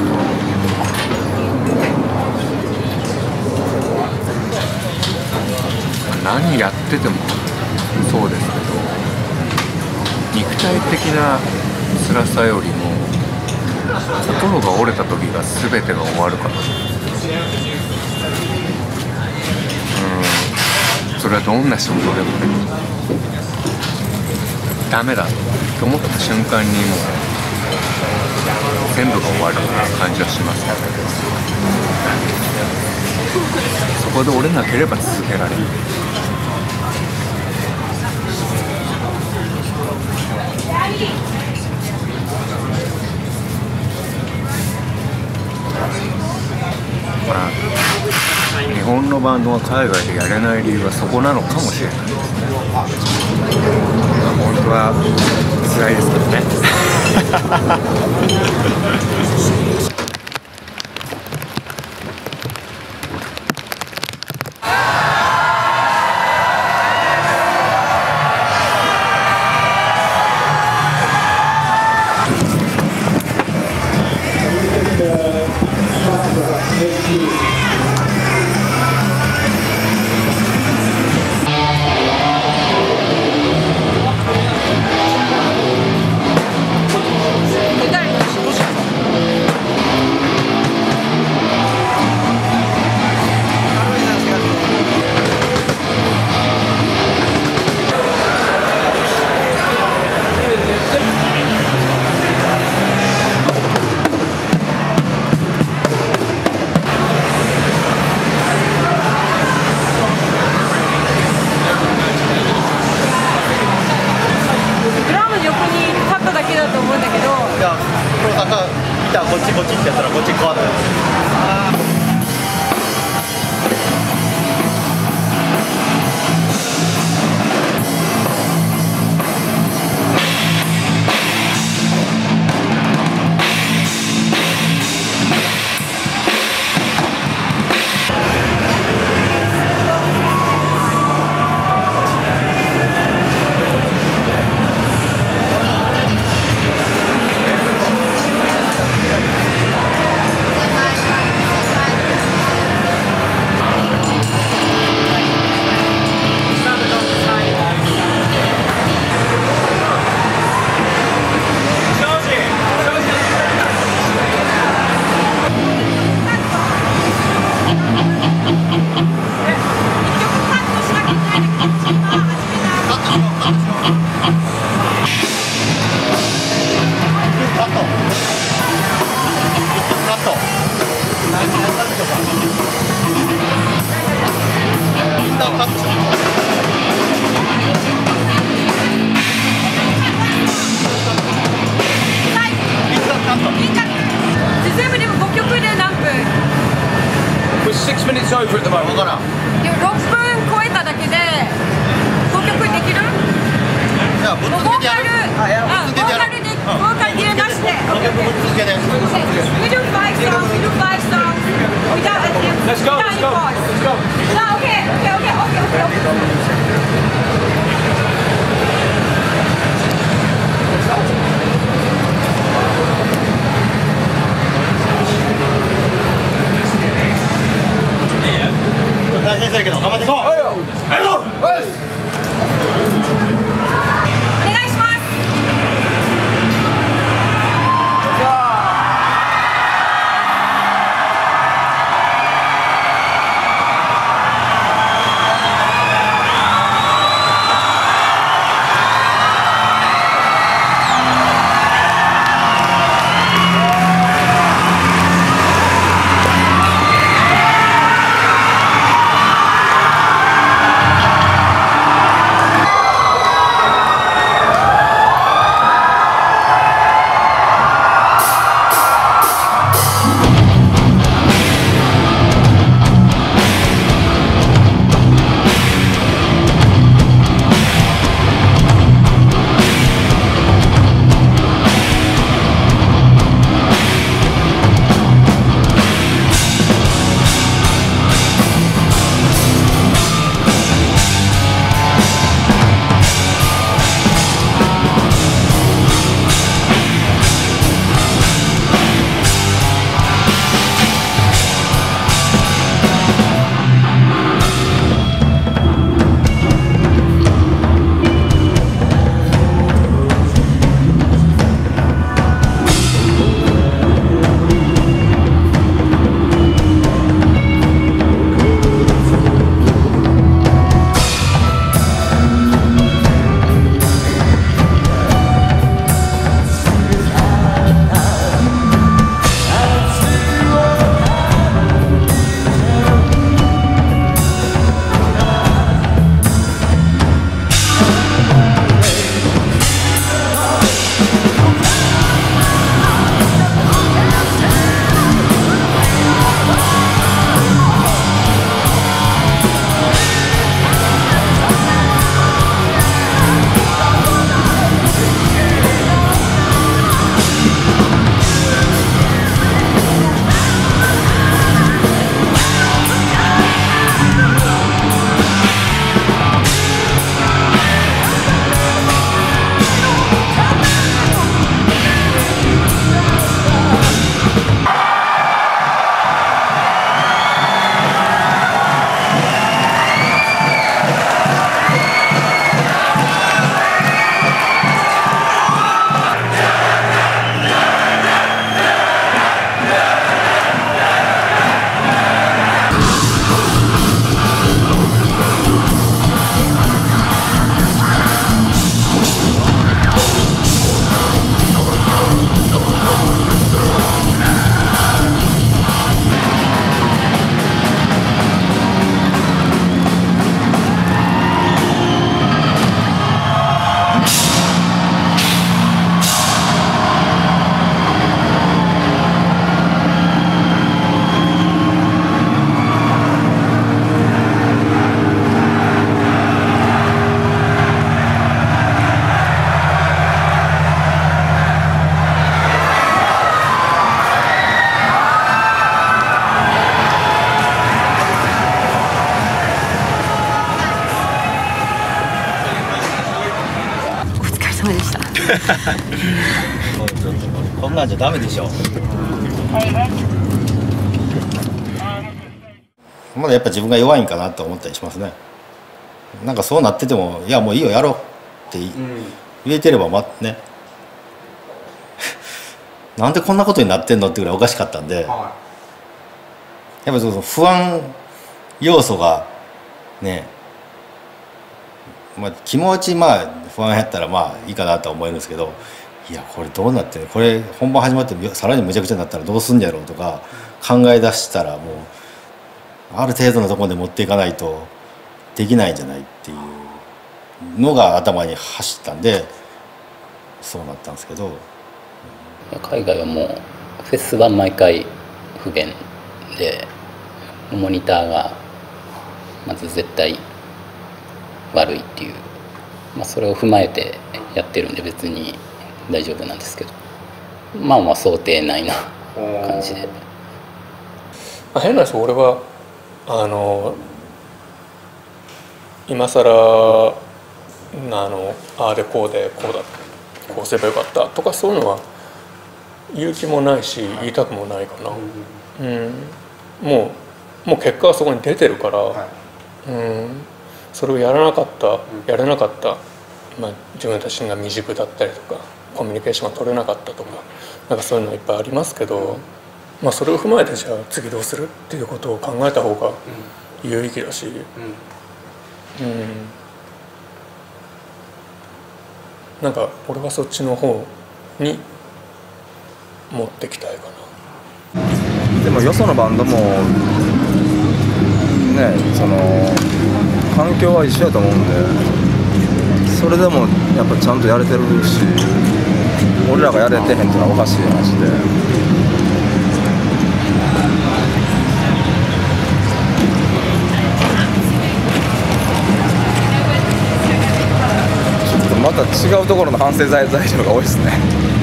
何やっててもそうですけど、肉体的な辛さよりも心が折れた時が全てが終わるから、うん、それはどんな仕事でもね、ダメだと思った瞬間にもう全部が終わるような感じはしますね。そこで折れなければ続けられる。まあ、日本のバンドが海外でやれない理由はそこなのかもしれない。まあ、本当は辛いですけどね。 一 go for it at the moment. でもろっぷん超えただけでごきょくできる？ じゃあぶっ続けてやる。 あ、ボーカルで、ボーカルで出して。 ぶっ続けて。 We do five songs, we do five songs without a Let's go, let's go, let's go. No, okay, okay, okay, okay, okay, okay. こんなんじゃダメでしょ。まだやっぱ自分が弱いんかなと思ったりしますね。なんかそうなってても「いやもういいよやろう」って言えてればまねなんでこんなことになってんのってぐらいおかしかったんで、やっぱその不安要素がね、まあ、気持ちまあ不安やったらまあいいかなとは思えるんですけど、いやこれどうなってんの、これ本番始まってさらにむちゃくちゃになったらどうすんやろうとか考え出したら、もうある程度のところで持っていかないとできないんじゃないっていうのが頭に走ったんでそうなったんですけど、 海外はもうフェスは毎回不便で、 モニターがまず絶対悪いっていう、まあ、それを踏まえてやってるんで別に大丈夫なんですけど、まあまあ想定内な感じで。 まあ、変な話、俺はあの今更あのああでこうでこうだこうすればよかったとかそういうのは言う気もないし言いたくもないかな。うん、もうもう結果はそこに出てるから、はい、うん、それをやらなかった、うん、やれなかった、まあ、自分たちが未熟だったりとかコミュニケーションが取れなかったとか、なんかそういうのいっぱいありますけど、まあ、それを踏まえてじゃあ次どうするっていうことを考えた方が有意義だし、うんうん、なんか俺はそっちの方に持ってきたいかな。 でもよそのバンドもね、その環境は一緒やと思うんで、それでもやっぱちゃんとやれてるし、俺らがやれてへんっていうのはおかしい話で。ちょっとまた違うところの反省材料が多いですね。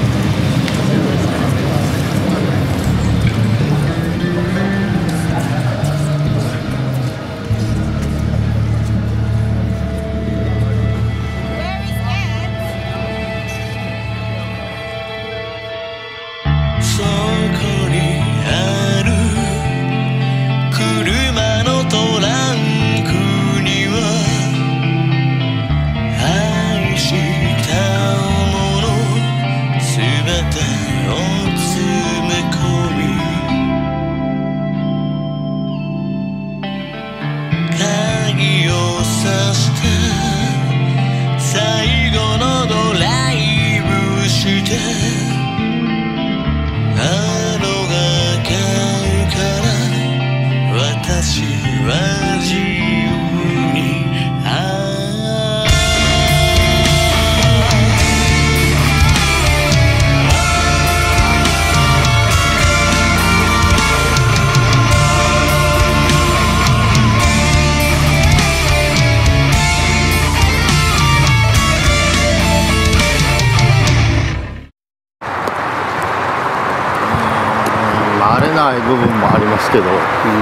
部分もありますけど、うん、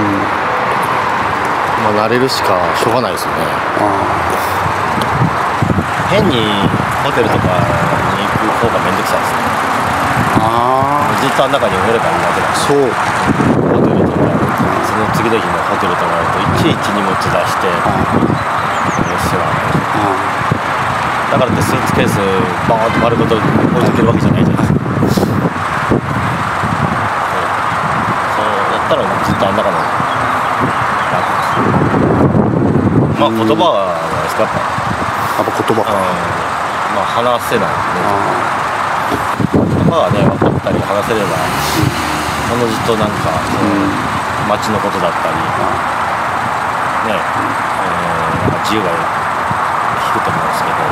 まあ慣れるしかしょうがないですよね。変にホテルとかに行く方がめんどくさいですね。あずっとあん中におればいいわけだし、そうホテルとかその次の日のホテルとかだといちいち荷物出してレストランだからってスーツケースバーンと丸ごと置いてけるわけじゃないじゃないですか。だったらずっとあん中のまあ言葉はですか、やっぱやっぱ言葉か、まあ話せないんで、言葉がね分かったり話せればおのずとなんか、うん、街のことだったりね、えー、なんか自由が利くと思うんですけど、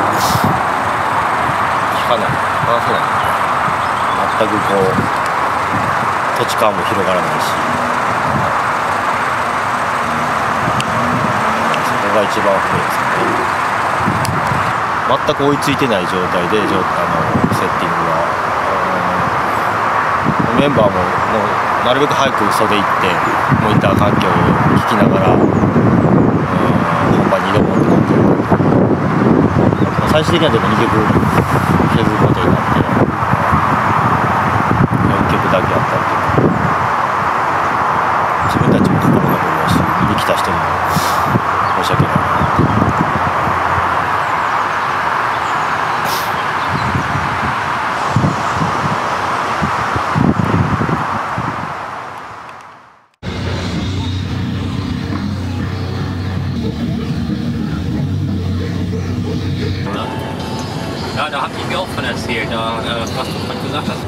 聞かない話せない全くこう土地感も広がらないし、そこが一番不明ですね。全く追いついてない状態であのセッティングは、メンバーも、もうなるべく早く袖行ってモニター環境を聞きながら、うん、本番に挑もうってなって、最終的にはでもにきょく削ることになってよんきょくだけやったっていう。自分たちも心がけるし、見に来た人にも申し訳ない。 Ja, da habt ihr mir auch von erzählt, da, äh, was du vorhin gesagt hast.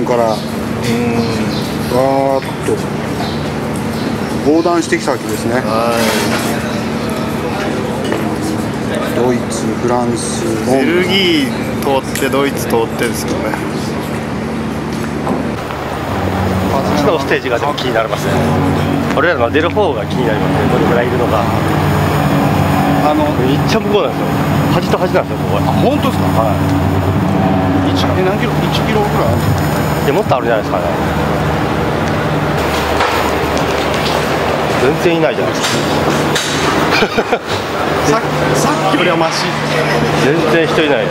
からわーっと横断してきたわけですね。ドイツ、フランス、 ベルギー通ってドイツ通ってですよね。 次のステージがでも気になりますね。俺らの出る方が気になりますね。どれぐらいいるのか。あのめっちゃ向こうなんですよ。端と端なんですよ、ここ。あ、本当ですか。はい。一え何キロ？いちキロぐらいあるんですか。いやもっとあるじゃないですかね。全然いないじゃないですか。ささっきよりはマシ。全然人いない。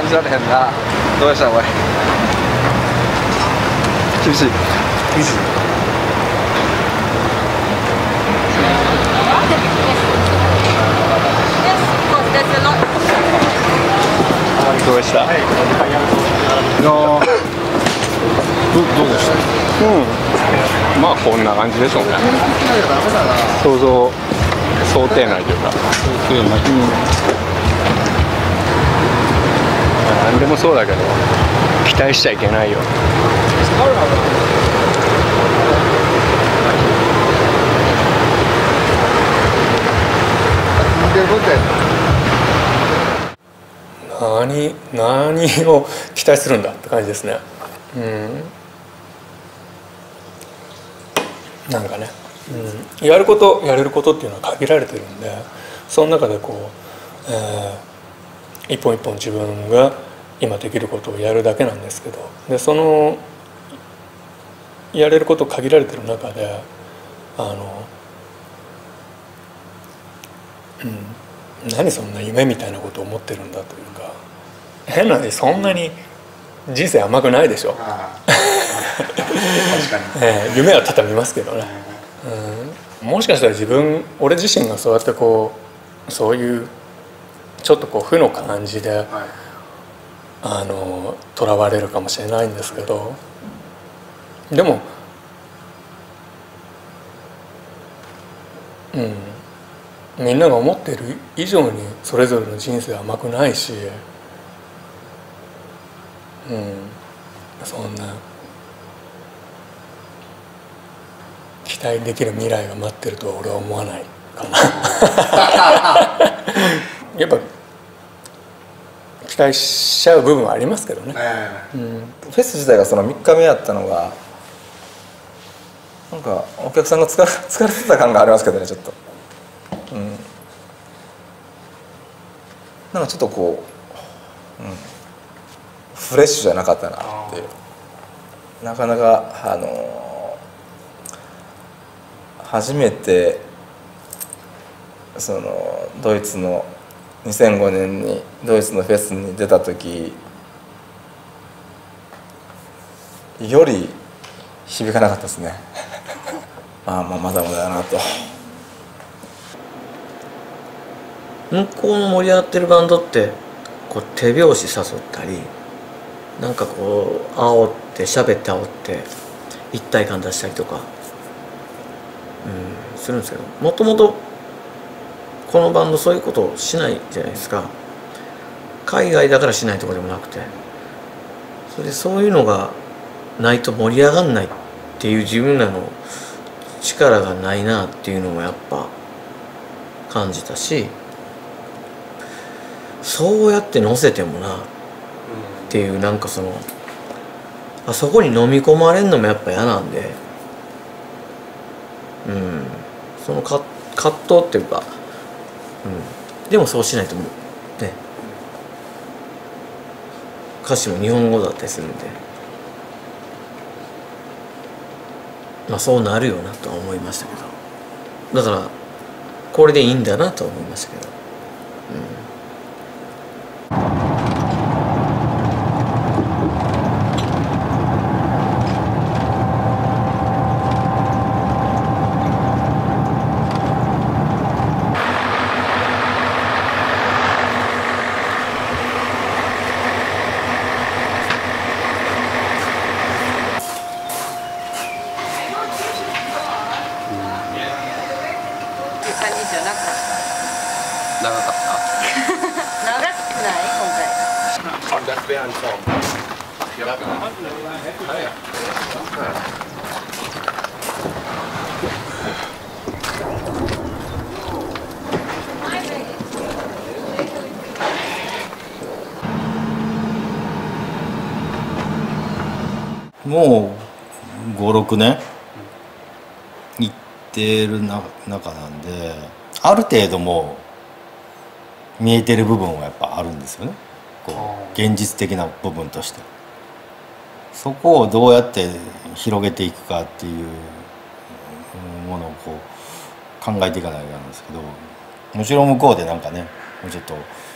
比較変などうしたこれ厳しい厳しいどうでした？いやー、どどうでした？うん、まあこんな感じでしょうね。想像想定内というか。想定内。うん。何でもそうだけど期待しちゃいけないよ。 何何を期待するんだって感じですね。うん、なんかね、うん、やることやれることっていうのは限られてるんで、その中でこう、えー、一本一本自分が今できることをやるだけなんですけど、でそのやれること限られてる中であの、うん、何そんな夢みたいなことを思ってるんだというか、変な話そんなに人生甘くないでしょ。確かに、えー、夢はただ見ますけどね、うん、もしかしたら自分俺自身がそうやってこうそういうちょっとこう負の感じで、はい、あの囚われるかもしれないんですけど、でもうんみんなが思っている以上にそれぞれの人生は甘くないし、うん、そんな期待できる未来が待ってるとは俺は思わないかなやっぱ期待しちゃう部分はありますけどね、うん、 フェス自体がそのみっかめやったのがなんかお客さんが疲れ、疲れてた感がありますけどね、ちょっと、うん、なんかちょっとこう、うん、フレッシュじゃなかったなっていう、なかなかあの初めてそのドイツのにせんごねんにドイツのフェスに出た時より響かなかったですねまあまあまだまだだなと。 向こうの盛り上がってるバンドってこう手拍子誘ったりなんかこう煽って喋って煽って一体感出したりとか、うん、するんですけど、もともとこのバンドそういうことをしないじゃないですか。海外だからしないとかでもなくて、それでそういうのがないと盛り上がんないっていう自分らの力がないなっていうのもやっぱ感じたし、そうやって乗せてもなっていう、なんかそのあそこに飲み込まれんのもやっぱ嫌なんで、うん、その葛藤っていうか、うん、でもそうしないともうね、歌詞も日本語だったりするんで、まあそうなるよなとは思いましたけど、だからこれでいいんだなとは思いましたけど、うんもうごろくねん行ってるな中なんで、ある程度もう見えてる部分はやっぱあるんですよね、こう現実的な部分として。そこをどうやって広げていくかっていうものをこう考えていかないといけないんですけど、もちろん向こうでなんかねもうちょっと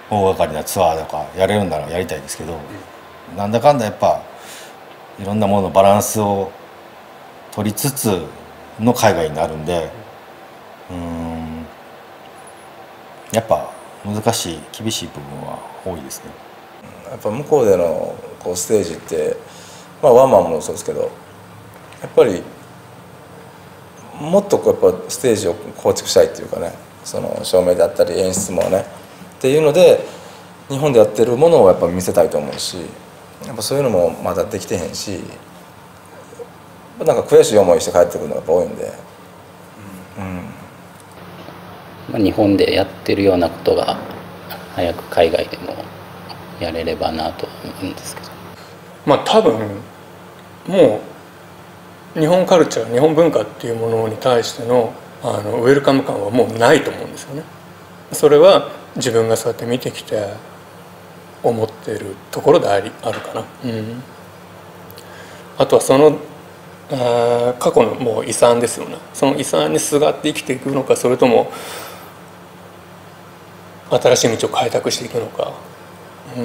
大掛かりなツアーとかやれるんならやりたいですけど、なんだかんだやっぱいろんなもののバランスを取りつつの海外になるんで、うーんやっぱ難しい厳しい部分は多いですね。 やっぱ向こうでのこうステージって、まあ、ワンマンもそうですけど、やっぱりもっとこうやっぱステージを構築したいっていうかね、その照明だったり演出もねっていうので日本でやってるものをやっぱ見せたいと思うし、やっぱそういうのもまだできてへんし、なんか悔しい思いして帰ってくるのがやっぱ多いんで、うん、 まあ、日本でやってるようなことが早く海外でもやれればなと思うんですけど、 まあ多分もう日本カルチャー日本文化っていうものに対してのあのウェルカム感はもうないと思うんですよね。それは自分がそうやって見てきて思ってるところでありあるかな、うん、あとはそのあ過去のもう遺産ですよね。その遺産にすがって生きていくのか、それとも新しい道を開拓していくのか、うん、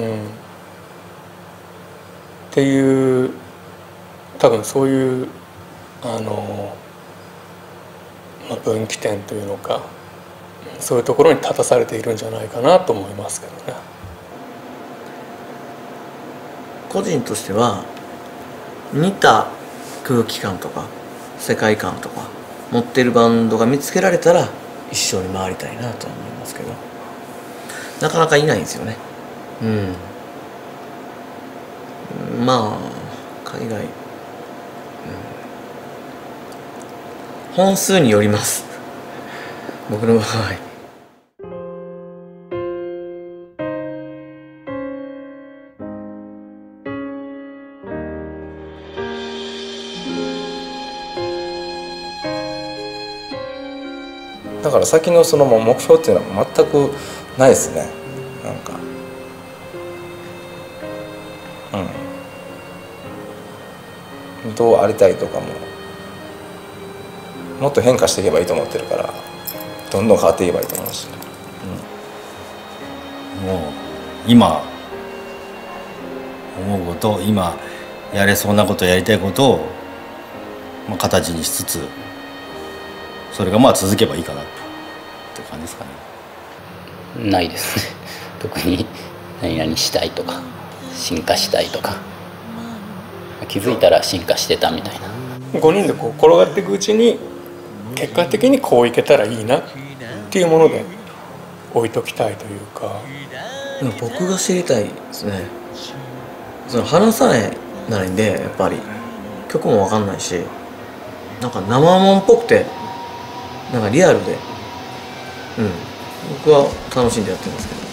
っていう多分そういうあの、まあ、分岐点というのか、そういうところに立たされているんじゃないかなと思いますけどね。 個人としては似た空気感とか世界観とか持ってるバンドが見つけられたら一緒に回りたいなと思いますけど、なかなかいないんですよね。うん、まあ海外、うん、本数によります僕の場合。 だから先のその目標っていうのは全くないですね。なんかうんどうありたいとかももっと変化していけばいいと思ってるから、どんどん変わっていけばいいと思うし、 うん、もう今思うこと今やれそうなことやりたいことを、まあ、形にしつつそれがまあ続けばいいかなって感じですかね。 ないですね特に何々したいとか進化したいとか、気づいたら進化してたみたいな。 ごにんでこう転がっていくうちに結果的にこういけたらいいなっていうもので置いときたいというか。 でも僕が知りたいですね。その話さないないんでやっぱり曲も分かんないし、なんか生もんっぽくてなんかリアルで、うん、僕は楽しんでやってますけど。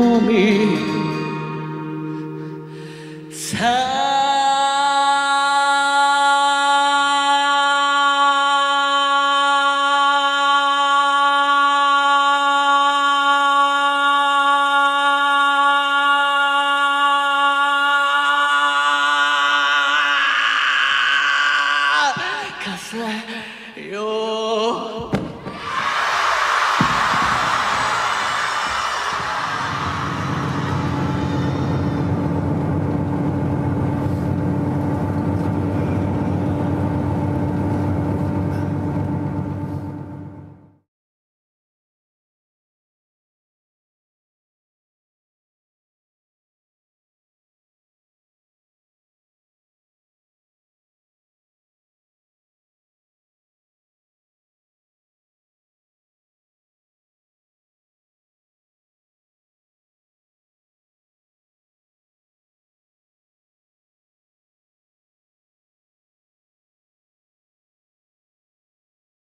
のみさ